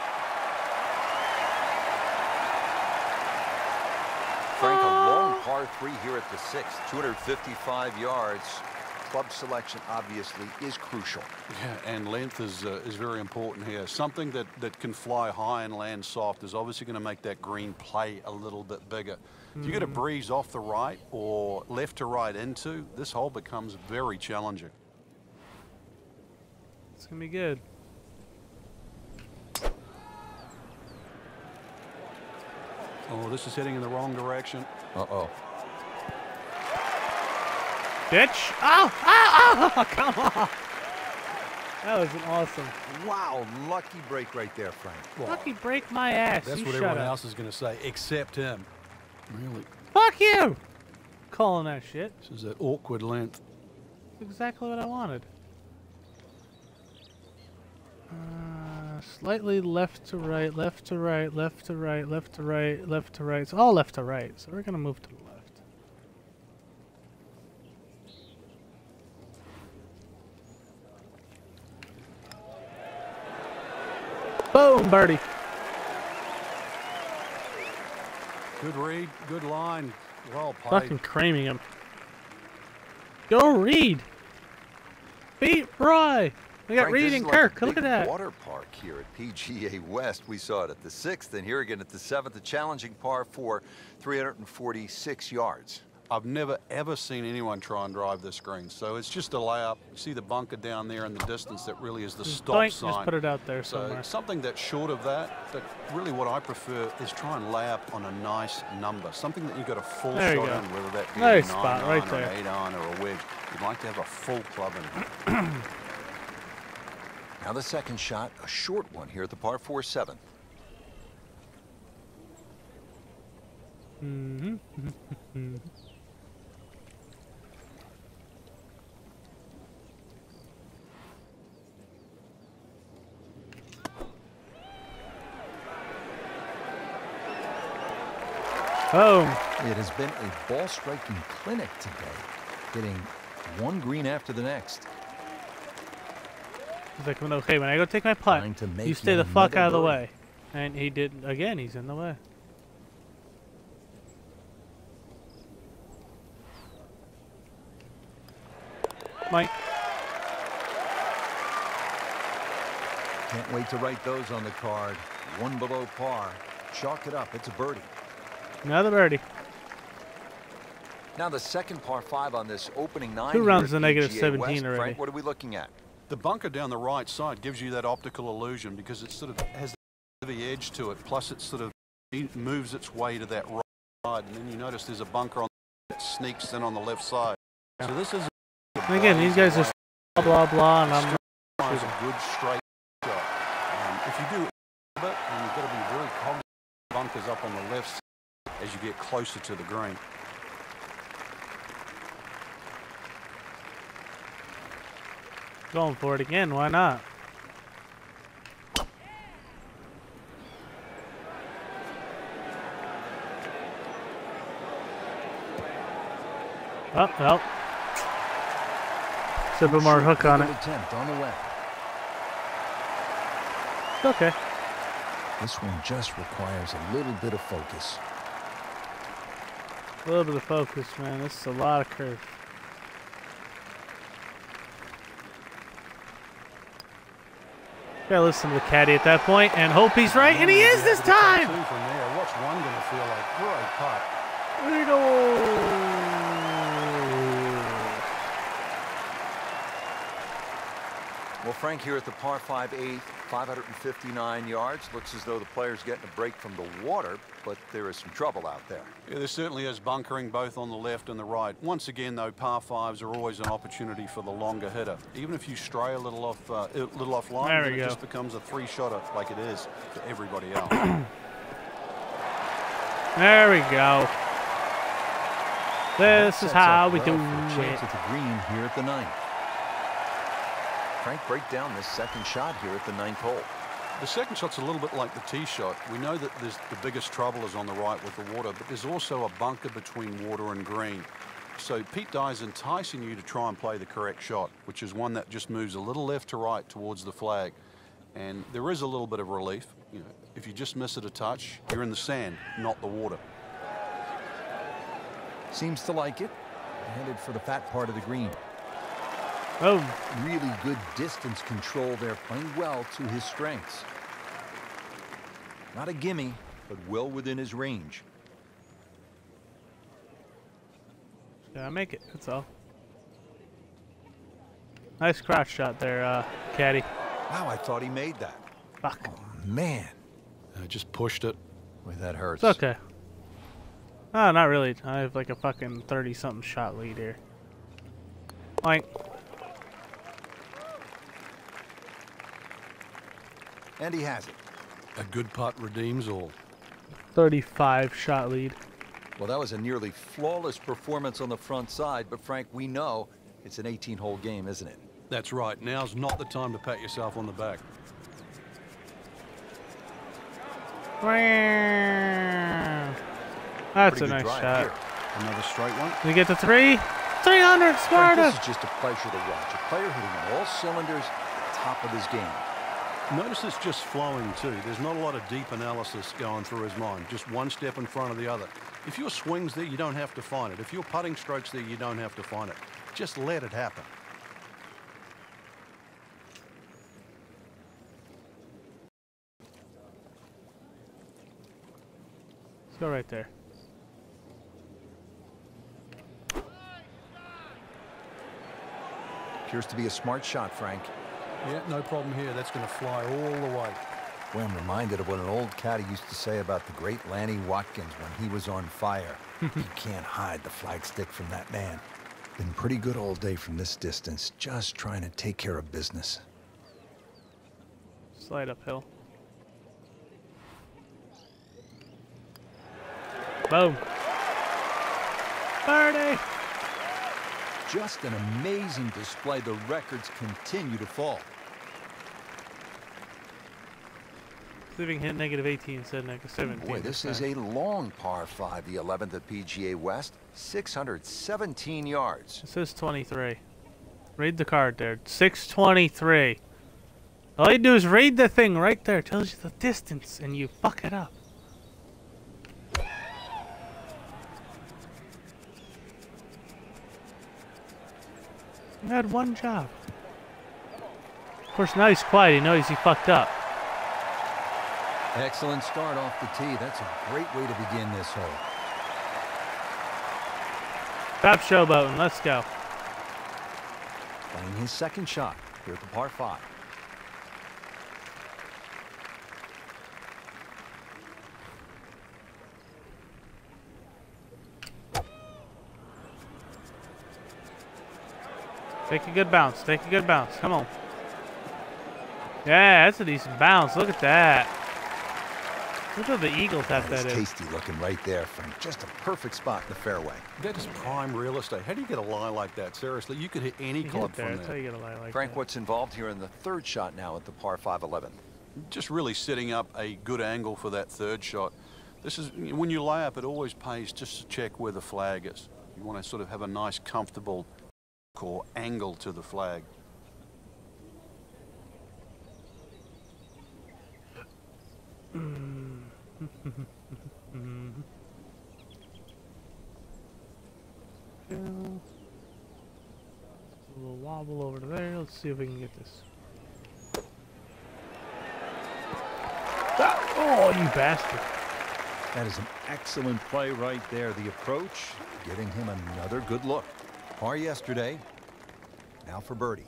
Frank, a long par three here at the sixth, two hundred fifty-five yards. Club selection obviously is crucial. Yeah, and length is uh, is very important here. Something that, that can fly high and land soft is obviously going to make that green play a little bit bigger. Mm. If you get a breeze off the right or left to right into, this hole becomes very challenging. It's gonna be good. Oh, this is heading in the wrong direction. Uh-oh. Bitch! Oh! Oh! Oh! Come on! That was an awesome. Wow, lucky break right there, Frank. Fucking break my ass. That's you what shut everyone up. else is going to say, except him. Really? Fuck you! Calling that shit. This is that awkward length. Exactly what I wanted. Uh, slightly left to right, left to right, left to right, left to right, left to right. It's all left to right, so we're gonna move to the left. Boom, birdie. Good read, good line. Well played. Fucking creaming him. Go Reed. Beat Roy. We got Frank, Reed this and is like a Kirk. Look big at that. water park here at P G A West. We saw it at the sixth, and here again at the seventh, a challenging par four, three hundred forty-six yards. I've never ever seen anyone try and drive this green, so it's just a layup. You see the bunker down there in the distance that really is the Just stop doink, sign. just put it out there So somewhere. something that's short of that, but really what I prefer is try and lay up on a nice number, something that you got a full There you shot go. in, whether that be Nice a nine spot, iron right or there. an eight iron or a wedge. You'd like to have a full club in. Now the second shot, a short one here at the par four seventh. Mm-hmm. Oh, It has been a ball striking clinic today, hitting one green after the next. he's like, well, okay, when I go take my putt, Trying to make you stay the yet fuck another out of the birdie. way. And he did, again, he's in the way. Mike. Can't wait to write those on the card. One below par. Chalk it up. It's a birdie. Another birdie. Now the second par five on this opening nine. Who here runs at the negative P G A seventeen West. already? Frank, what are we looking at? The bunker down the right side gives you that optical illusion because it sort of has the edge to it, plus it sort of moves its way to that right side, and then you notice there's a bunker on that sneaks in on the left side. So this is And again, these guys are blah, blah, blah, and I'm It's a good straight shot. Um, if you do it, then you've got to be very cognizant of bunkers up on the left side as you get closer to the green. going for it again. Why not? Oh, well. Just a bit more hook on it. Attempt on the way. It's okay. This one just requires a little bit of focus. A little bit of focus, man. This is a lot of curve. Gotta listen to the caddy at that point and hope he's right, and he is this time! Two from there. What's one going to feel like? Great putt. We go. Well, Frank, here at the par five eighth, five hundred fifty-nine yards. Looks as though the player's getting a break from the water, but there is some trouble out there. Yeah, there certainly is bunkering both on the left and the right. Once again, though, par fives are always an opportunity for the longer hitter. Even if you stray a little off, uh, a little off line, There then we it go. just becomes a three-shotter like it is to everybody else. There we go. This is Sets how up we well do for a chance it. at the green here at the ninth. Frank, break down this second shot here at the ninth hole. The second shot's a little bit like the tee shot. We know that there's the biggest trouble is on the right with the water, but there's also a bunker between water and green. So Pete Dye is enticing you to try and play the correct shot, which is one that just moves a little left to right towards the flag. And there is a little bit of relief. You know, if you just miss it a touch, you're in the sand, not the water. Seems to like it. Headed for the fat part of the green. Oh, Really good distance control there, playing well to his strengths. Not a gimme, but well within his range. did I make it? That's all. Nice crotch shot there, uh, caddy. Wow, I thought he made that. Fuck. Man, I just pushed it. boy, that hurts. It's okay. Oh, not really. I have like a fucking thirty-something shot lead here. Like, And he has it. A good putt redeems all. thirty-five shot lead. Well, that was a nearly flawless performance on the front side, but Frank, we know it's an eighteen hole game, isn't it? That's right. Now's not the time to pat yourself on the back. That's Pretty a good nice drive shot. here. Another straight one. We get to three. three hundred, Frank, Sparta. this is just a pleasure to watch. A player hitting on all cylinders, top of his game. Notice it's just flowing too. There's not a lot of deep analysis going through his mind. Just one step in front of the other. If your swing's there, you don't have to find it. If your putting stroke's there, you don't have to find it. Just let it happen. Let's go right there. Appears to be a smart shot, Frank. Yeah, no problem here. That's going to fly all the way. Well, I'm reminded of what an old caddy used to say about the great Lanny Watkins when he was on fire. You can't hide the flagstick from that man. Been pretty good all day from this distance, just trying to take care of business. Slide uphill. Boom. Birdie. Just an amazing display. The records continue to fall. Leaving hit negative eighteen, said negative seventeen. Boy, this is a long par five, the eleventh at P G A West, six hundred seventeen yards. It says twenty-three. Read the card there. six twenty-three. All you do is read the thing right there. It tells you the distance, and you fuck it up. You had one job. Of course, now he's quiet. He knows he fucked up. Excellent start off the tee. That's a great way to begin this hole. Stop showboating. Let's go. Playing his second shot here at the par five. Take a good bounce. Take a good bounce. Come on. Yeah, that's a decent bounce. Look at that. Look at the Eagles have That is that in. tasty looking right there, Frank. Just a perfect spot in the fairway. That is prime real estate. How do you get a lie like that? Seriously, you could hit any You hit club it there. from That's how there. you get a lie like Frank, that. what's involved here in the third shot now at the par five eleven? Just really setting up a good angle for that third shot. This is when you lay up, it always pays just to check where the flag is. You want to sort of have a nice, comfortable core angle to the flag. A little wobble over there. Let's see if we can get this. Ah! Oh, you bastard. That is an excellent play right there. The approach, giving him another good look. Par yesterday, now for birdie.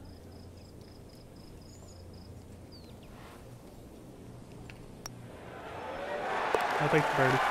I'll take the birdie.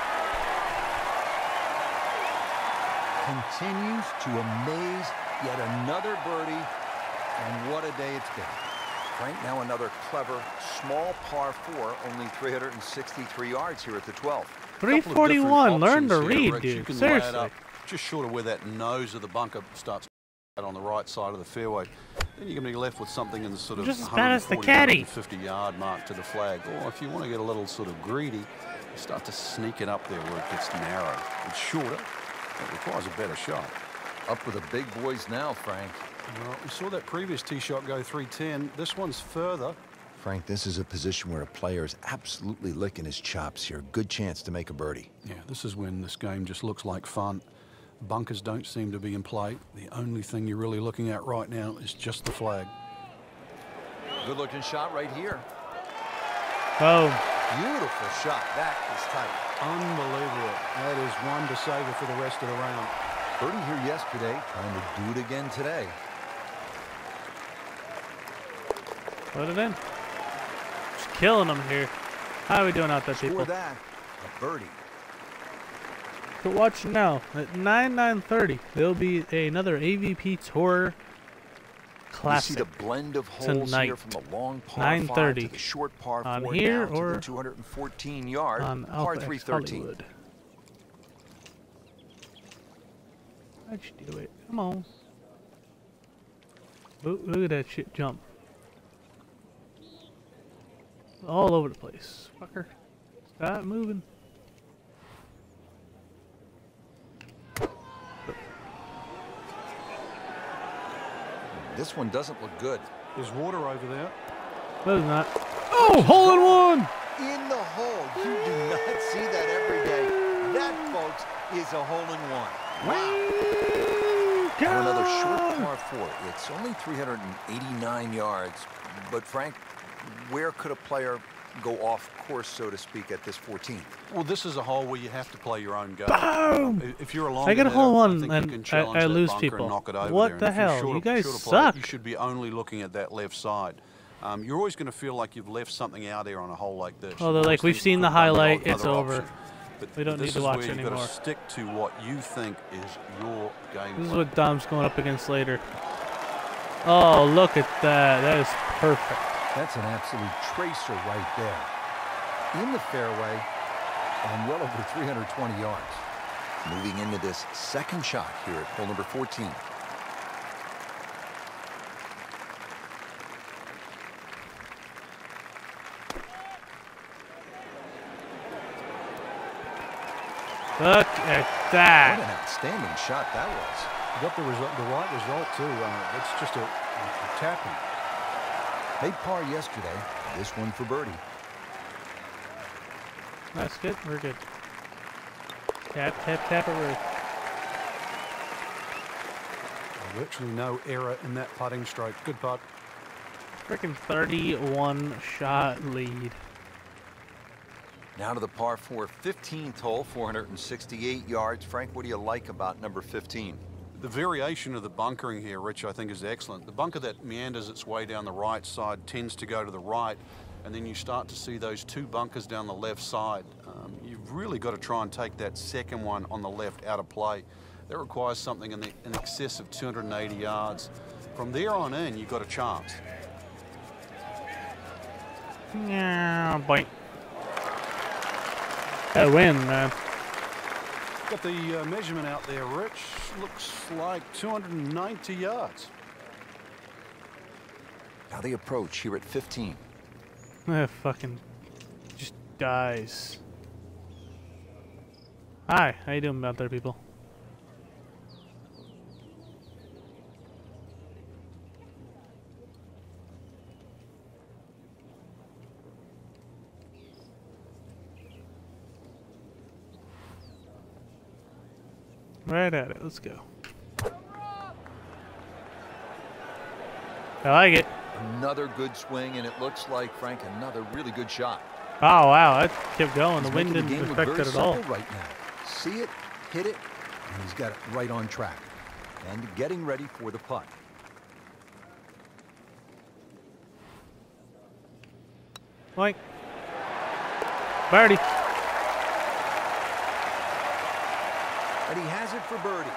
Continues to amaze, yet another birdie, and what a day it's been. Frank, now another clever, small par four, only three hundred sixty-three yards here at the twelfth. three forty-one. Learn to read, Rich. dude. You can Seriously. lay it up just short of where that nose of the bunker starts out on the right side of the fairway. Then you're going to be left with something in the sort of Just as bad as the one caddy. fifty yard mark to the flag. Or if you want to get a little sort of greedy, you start to sneak it up there where it gets narrow. It's shorter. It requires a better shot. Up with the big boys now, Frank. Well, we saw that previous tee shot go three ten. This one's further. Frank, this is a position where a player is absolutely licking his chops here. Good chance to make a birdie. Yeah, this is when this game just looks like fun. Bunkers don't seem to be in play. The only thing you're really looking at right now is just the flag. Good looking shot right here. Oh, Beautiful shot. That is tight. Unbelievable. That is one to savor for the rest of the round. Birdie here yesterday, trying to do it again today. put it in. Just killing them here. How are we doing out there, people? For that, a birdie. So watch now at nine nine thirty. There'll be another A V P Tour Classic. You see the blend of holes tonight. here from the long par nine five thirty. to the short par On four here down to or the two hundred fourteen yard on par Alpha three X thirteen. Hollywood. How'd you do it? Come on. Ooh, look at that shit jump. All over the place. Fucker. Stop moving. This one doesn't look good. There's water over there. No, it's not. Oh, hole in one! In the hole. You do not see that every day. That, folks, is a hole in one. Wow. Now another short par four. It's only three hundred eighty-nine yards. But, Frank, where could a player go off course, so to speak, at this fourteenth? Well, this is a hole where you have to play your own game. Boom! If you're a long I get a hole hitter, one I think you and can I- challenge I that lose bunker people. and knock it over What there. the And if you're hell? short You of- guys short of play, suck. You should be only looking at that left side. Um, you're always going to feel like you've left something out there on a hole like this. Oh, You they're like, always we've think seen you the could have done highlight, another it's over. option. But We don't this need to is watch where you've anymore. got to stick to what you think is your game. This is plan. what Dom's going up against later. Oh, look at that. That is perfect. That's an absolute tracer right there. In the fairway and well over three hundred twenty yards. Moving into this second shot here at hole number fourteen. Look at What that. an outstanding shot that was. You got the result, the right result too. Uh, it's just a, a tapping. Made par yesterday. This one for birdie. That's good. We're good. Tap, tap, tap it. We're Virtually no error in that putting stroke. Good putt. freaking thirty-one shot lead. Now to the par four fifteenth hole, four hundred sixty-eight yards. Frank, what do you like about number fifteen? The variation of the bunkering here, Rich, I think is excellent. The bunker that meanders its way down the right side tends to go to the right, and then you start to see those two bunkers down the left side. Um, you've really got to try and take that second one on the left out of play. That requires something in, the, in excess of two hundred eighty yards. From there on in, you've got a chance. Yeah, boy. Gotta win, man. Got the uh, measurement out there, Rich. Looks like two hundred ninety yards. Now the approach here at fifteen. Eh, fucking just dies. Hi, how you doing out there, people? Right at it. Let's go. I like it. Another good swing, and it looks like, Frank, another really good shot. Oh, wow. That kept going. He's The wind making didn't game look affect very it at all. simple right now. See it, hit it, and he's got it right on track. And getting ready for the putt. Like. Birdie. And he has it for birdie.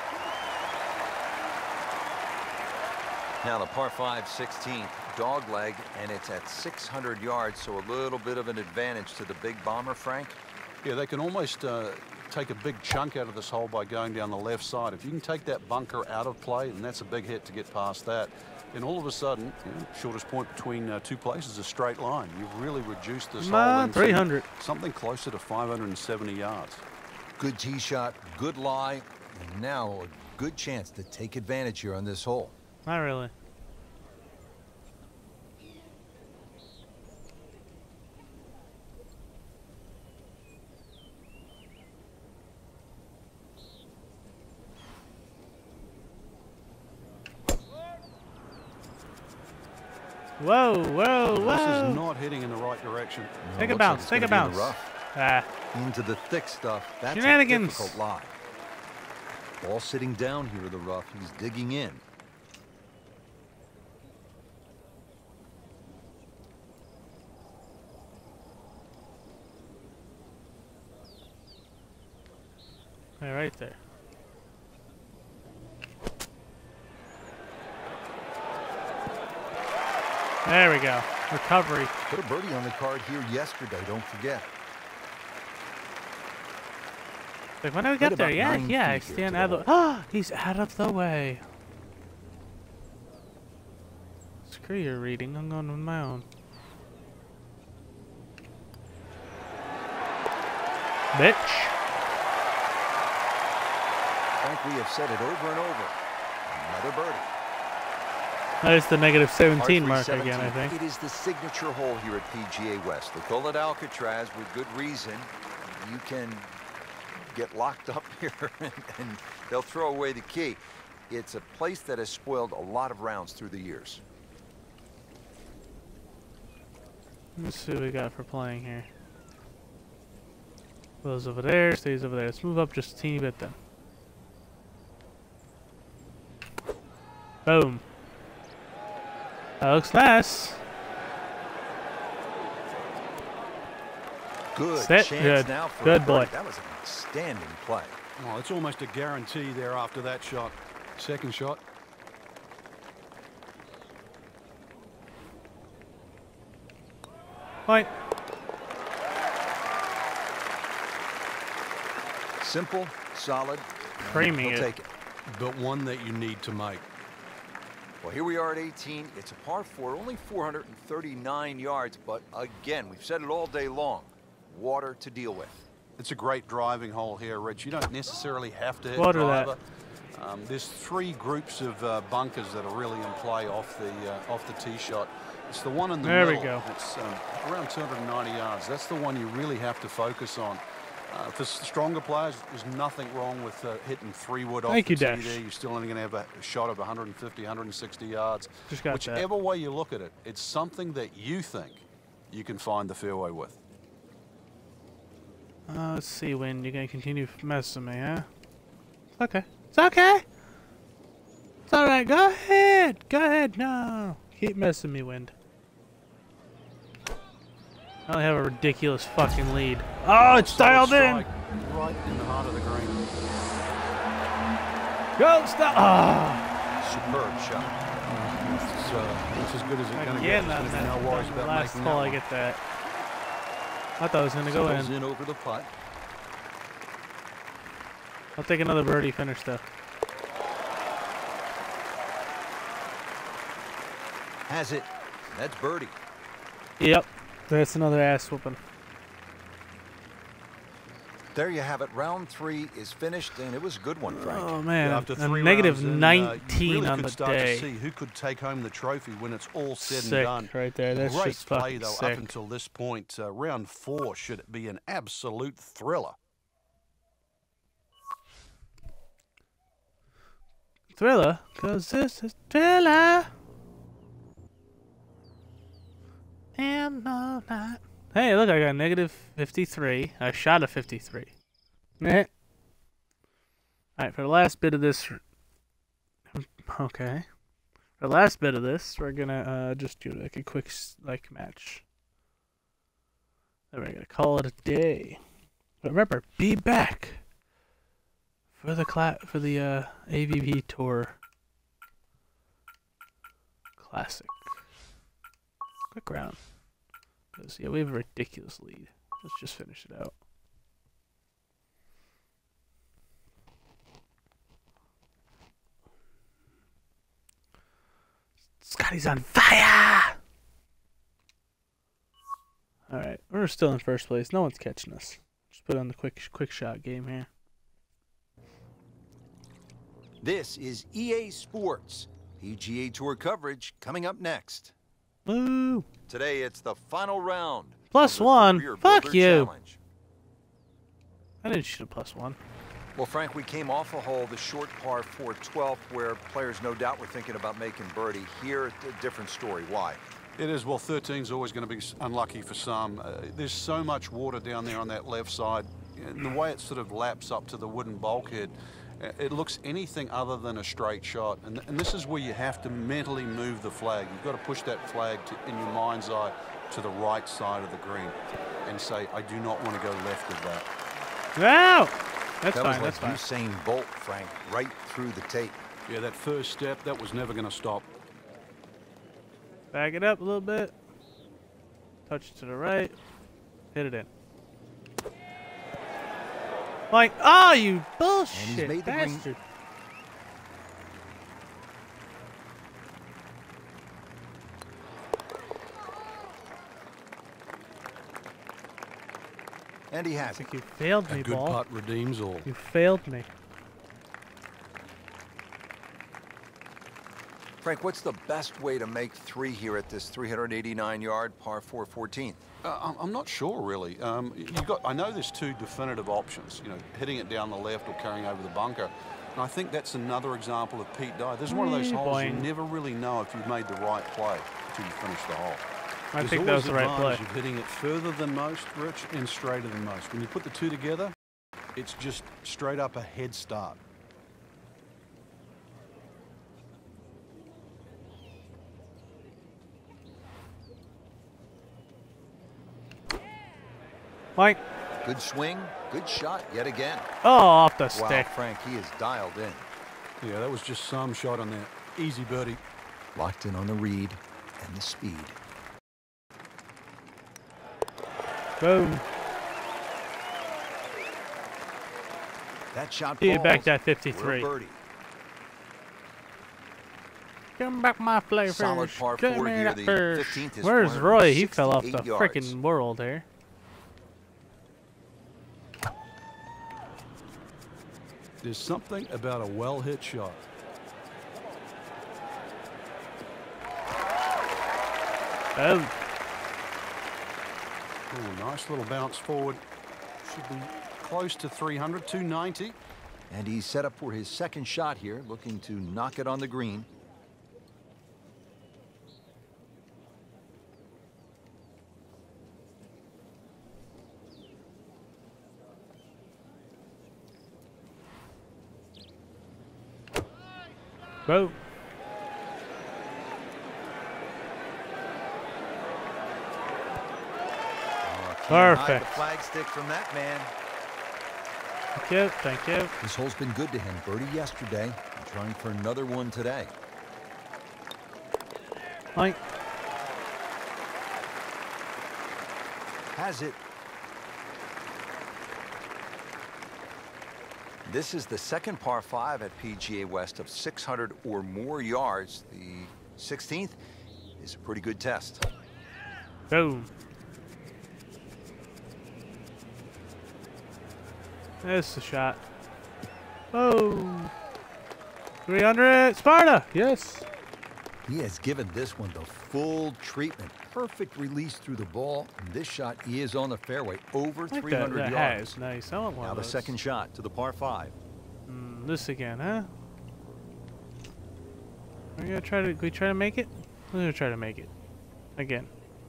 Now the par five sixteenth, dog leg, and it's at six hundred yards, so a little bit of an advantage to the big bomber, Frank. Yeah, they can almost uh, take a big chunk out of this hole by going down the left side. If you can take that bunker out of play, and that's a big hit to get past that, then all of a sudden, you know, shortest point between uh, two places is a straight line. You've really reduced this hole Man, into three hundred. something closer to five hundred seventy yards. Good tee shot, good lie, and now a good chance to take advantage here on this hole. Not really. Whoa, whoa, whoa. This is not heading in the right direction. Well, Take a looks like bounce, it's take a gonna be in bounce. the rough. Ah, Into the thick stuff. That's a Shenanigans. difficult lie. Ball sitting down here in the rough. He's digging in. yeah, right there. There we go. Recovery. Put a birdie on the card here yesterday, don't forget. Like, when do we Right get there? about Yeah, nine yeah. feet here Stand to out the of the. Ah, he's out of the way. Screw your reading. I'm going with my own. Bitch. Frank, we have said it over and over. Another birdie. There's the negative Par seventeen three mark seventeen. again, I think. It is the signature hole here at P G A West. They call it Alcatraz with good reason. You can get locked up here and, and they'll throw away the key. It's a place that has spoiled a lot of rounds through the years. Let's see what we got for playing here. Goes over there, stays over there. Let's move up just a teeny bit then. Boom. That looks nice. Good Set. chance Good. now for Good a boy. birdie. That was an outstanding play. Oh, it's almost a guarantee there after that shot. Second shot. Point. Simple, solid. and Creaming he'll it. take it. But one that you need to make. Well, here we are at eighteen. It's a par four, only four hundred thirty-nine yards. But again, we've said it all day long. Water to deal with. It's a great driving hole here, Rich. You don't necessarily have to hit Water that. driver. Um, there's three groups of uh, bunkers that are really in play off the uh, off the tee shot. It's the one in the There we middle. go. It's um, around two hundred ninety yards. That's the one you really have to focus on. Uh, for stronger players, there's nothing wrong with uh, hitting three wood off Thank the you, tee Dash. there. You're still only going to have a shot of one fifty, one sixty yards. Just got that. Whichever way you look at it, it's something that you think you can find the fairway with. Uh, let's see, Wind. You're gonna continue messing me, huh? It's okay. It's okay. It's all right. Go ahead. Go ahead. No, keep messing me, Wind. I only have a ridiculous fucking lead. Oh, it's Solid dialed in. strike right in the heart of the green. Go stop. Ah. Superb shot. It's, uh, it's as good as it's going to get. Again, There's on gonna be that no worries fucking about last making hole, that I one. get that. I thought it was gonna go Goes in. in over the putt. I'll take another birdie finish though. Has it. That's birdie. Yep. That's another ass whooping. There you have it. Round three is finished, and it was a good one, Frank. Oh man, Yeah, after a three negative rounds in, uh, you nineteen really on could the start day. to see who could take home the trophy when it's all said Sick and done. right there. That's Great just play fucking though sick. up until this point. Uh, round four should be an absolute thriller. Thriller, cause this is Thriller. And no night. Hey, look, I got negative fifty-three. I shot a fifty-three. Alright, for the last bit of this. Okay. For the last bit of this, we're gonna uh, just do like a quick like match. Then we're gonna call it a day. But remember, be back for the cla for the uh, A V P Tour Classic. Quick round. Because yeah, we have a ridiculous lead. Let's just finish it out. Scotty's on fire! Alright, we're still in first place. No one's catching us. Just put on the quick quick shot game here. This is E A Sports. P G A Tour coverage coming up next. Woo! Today it's the final round. Plus of the one. Career Fuck Builder you. Challenge. I didn't shoot a plus one. Well, Frank, we came off a hole, the short par four twelfth, where players no doubt were thinking about making birdie. Here, a different story. Why? It is. Well, thirteen's always going to be unlucky for some. Uh, there's so much water down there on that left side. And the way it sort of laps up to the wooden bulkhead, it looks anything other than a straight shot. And, and this is where you have to mentally move the flag. You've got to push that flag to, in your mind's eye to the right side of the green and say, I do not want to go left of that. No! That's that fine, was that's like fine. Usain Bolt, Frank, right through the tape. Yeah, that first step, that was never going to stop. Back it up a little bit. Touch to the right. Hit it in. Like, oh, you bullshit made the green. bastard. And he I has it. think you failed A me, good ball. putt redeems all. You failed me. Frank, what's the best way to make three here at this three hundred eighty-nine yard par four fourteenth? Uh, I'm- I'm not sure, really. Um, you got. I know there's two definitive options. You know, hitting it down the left or carrying over the bunker. And I think that's another example of Pete Dye. This is one of those Mm, holes you boing. never really know if you've made the right play until you finish the hole. I There's think that was always the right play. advantage of hitting it further than most, Rich, and straighter than most. When you put the two together, it's just straight up a head start. Mike. Good swing, good shot yet again. Oh, off the Wow, stick. Frank, he is dialed in. Yeah, that was just some shot on there. Easy birdie. Locked in on the read and the speed. Boom. That shot He falls back that for a fifty-three. birdie. Come back my flavors. Solid par Give four me here. that The fish. fifteenth is Where's Roy? He fell off the four hundred sixty-eight freaking yards. world here. There's something about a well-hit shot. Oh. Ooh, nice little bounce forward. Should be close to three hundred, two ninety. And he's set up for his second shot here, looking to knock it on the green. Boom. Oh, can't hide Perfect. the flag stick from that man. Thank you. Thank you. This hole's been good to him. Birdie yesterday, and trying for another one today. Mike. Has it. This is the second par five at P G A West of six hundred or more yards. The sixteenth is a pretty good test. Boom. There's the shot. Boom. three hundred. Sparta. Yes. He has given this one the full treatment. Perfect release through the ball. And this shot is on the fairway, over I like three that. hundred That yards. has nice. I want one Now of the those. second shot to the par five. Mm, this again, huh? We're gonna try to. We try to make it. We're gonna try to make it again.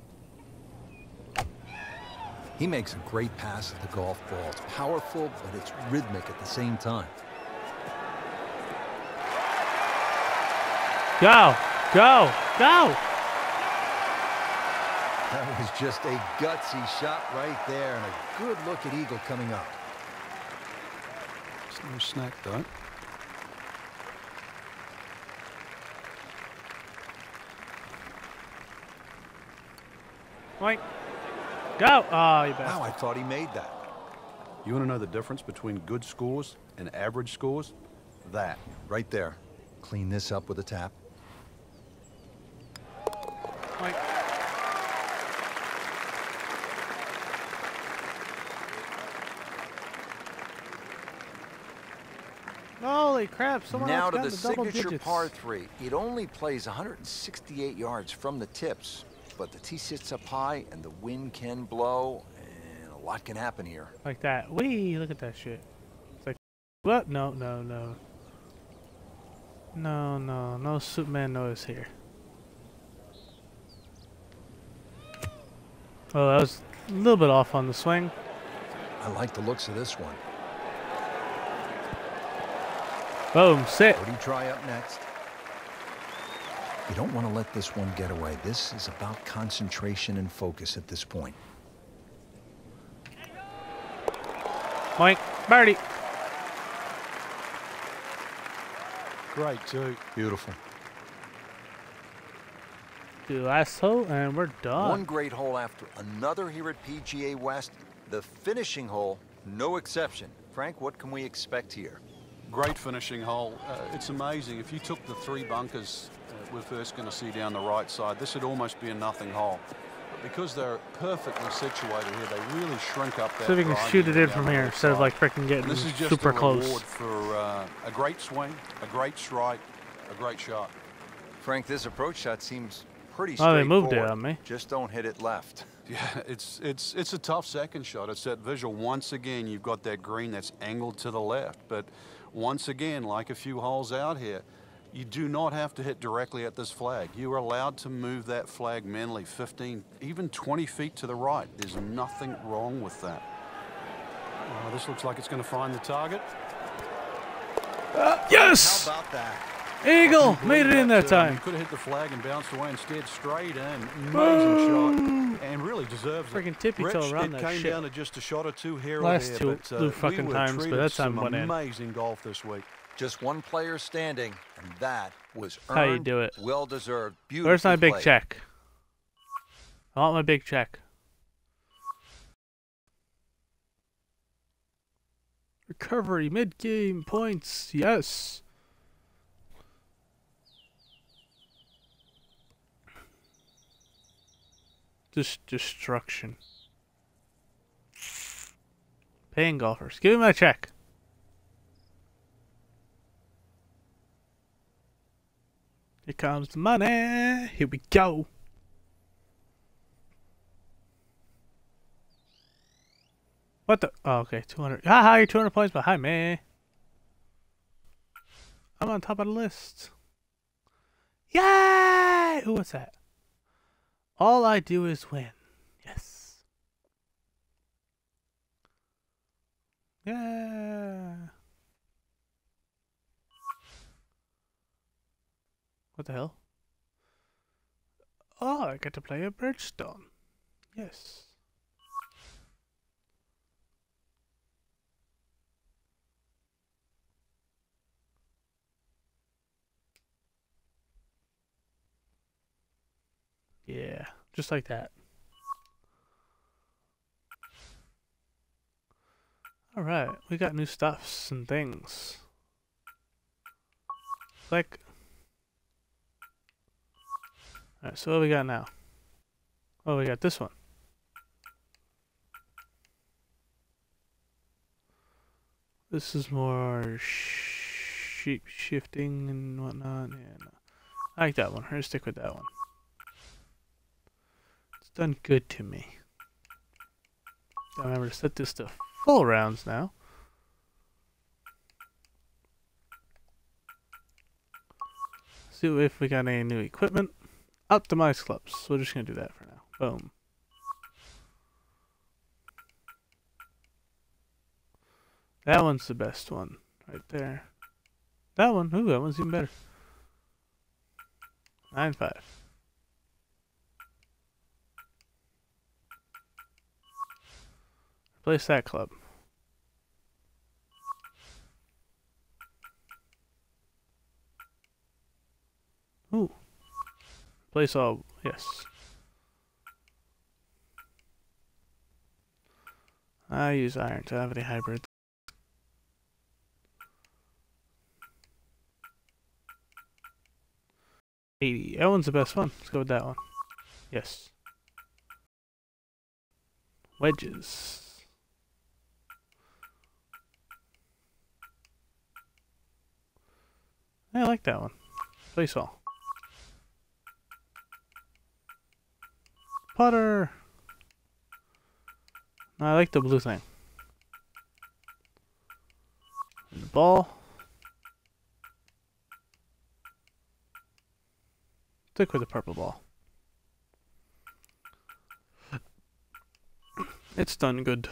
He makes a great pass at the golf ball. It's powerful, but it's rhythmic at the same time. Go, go, go! That was just a gutsy shot right there, and a good look at eagle coming up. It's no snack, though. Mike, go! Oh, you bastard. Wow, I thought he made that. You want to know the difference between good scores and average scores? That. Right there. Clean this up with a tap. Mike. Holy crap, someone Now else to got the the double signature digits. par three. It only plays one hundred sixty-eight yards from the tips, but the tee sits up high and the wind can blow, and a lot can happen here. Like that. Wee, look at that shit. It's like, what? No, no, no. No, no, no Superman noise here. Oh, that was a little bit off on the swing. I like the looks of this one. Boom, sit. Birdie try up next. You don't want to let this one get away. This is about concentration and focus at this point. Boink, birdie. Great, too. Beautiful. Do last hole, and we're done. One great hole after another here at P G A West. The finishing hole, no exception. Frank, what can we expect here? Great finishing hole. Uh, it's amazing. If you took the three bunkers uh, we're first going to see down the right side, this would almost be a nothing hole. But because they're perfectly situated here, they really shrink up that. So we can drive shoot it in down from the here left instead of side. like freaking getting And this is just super a reward close. for uh, a great swing, a great strike, a great shot. Frank, this approach shot seems pretty Oh, straightforward. they moved it on me. Just don't hit it left. Yeah, it's it's it's a tough second shot. It's that visual. Once again, you've got that green that's angled to the left. But once again, like a few holes out here, you do not have to hit directly at this flag. You are allowed to move that flag mentally fifteen, even twenty feet to the right. There's nothing wrong with that. Oh, this looks like it's going to find the target. Yes! How about that? Eagle! You Made it believe in that uh, time. He could have hit the flag and bounced away instead, straight in. Amazing shot, and really deserves it. Freaking tippy toe Rich, around it that came shit. down to just a shot or two here Last or there, two- but, uh, two we fucking were times, but treated that time some went in. amazing golf this week. Just one player standing, and that was earned, How you do it. well deserved, beautifully Where's my big played. check? I want my big check. Recovery, mid-game points, yes. Just destruction. Paying golfers. Give me my check. Here comes the money. Here we go. What the? Oh, okay. two hundred. Haha, you're two hundred points behind me. I'm on top of the list. Yay! Ooh, what's that? All I do is win. Yes. Yeah. What the hell? Oh, I get to play a Bridgestone. Yes. Yeah, just like that. Alright, we got new stuffs and things. Click. Alright, so what we got now? Oh, we got this one. This is more shape shifting and whatnot. Yeah, no. I like that one. We're gonna stick with that one. It's done good to me. Gotta remember to set this to full rounds now. see if we got any new equipment. Optimize clubs. We're just gonna do that for now. Boom. That one's the best one, right there. That one, ooh, that one's even better. Nine five. Replace that club. Ooh. Replace all, yes. I use iron to have any hybrids. eighty. That one's the best one. Let's go with that one. Yes. Wedges. I like that one. Place all. Putter. I like the blue thing. And the ball. Stick with the purple ball. It's done good.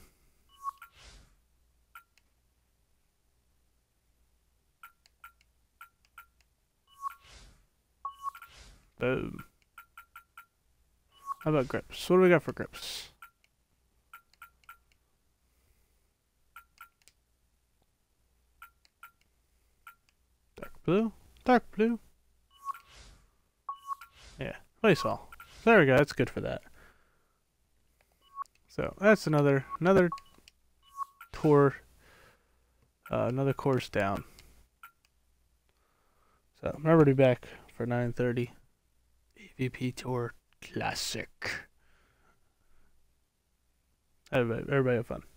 Boom. How about grips? What do we got for grips? Dark blue? Dark blue? Yeah, place all. There we go, that's good for that. So, that's another, another tour, uh, another course down. So, remember to be back for nine thirty. A V P Tour Classic. Everybody, everybody have fun.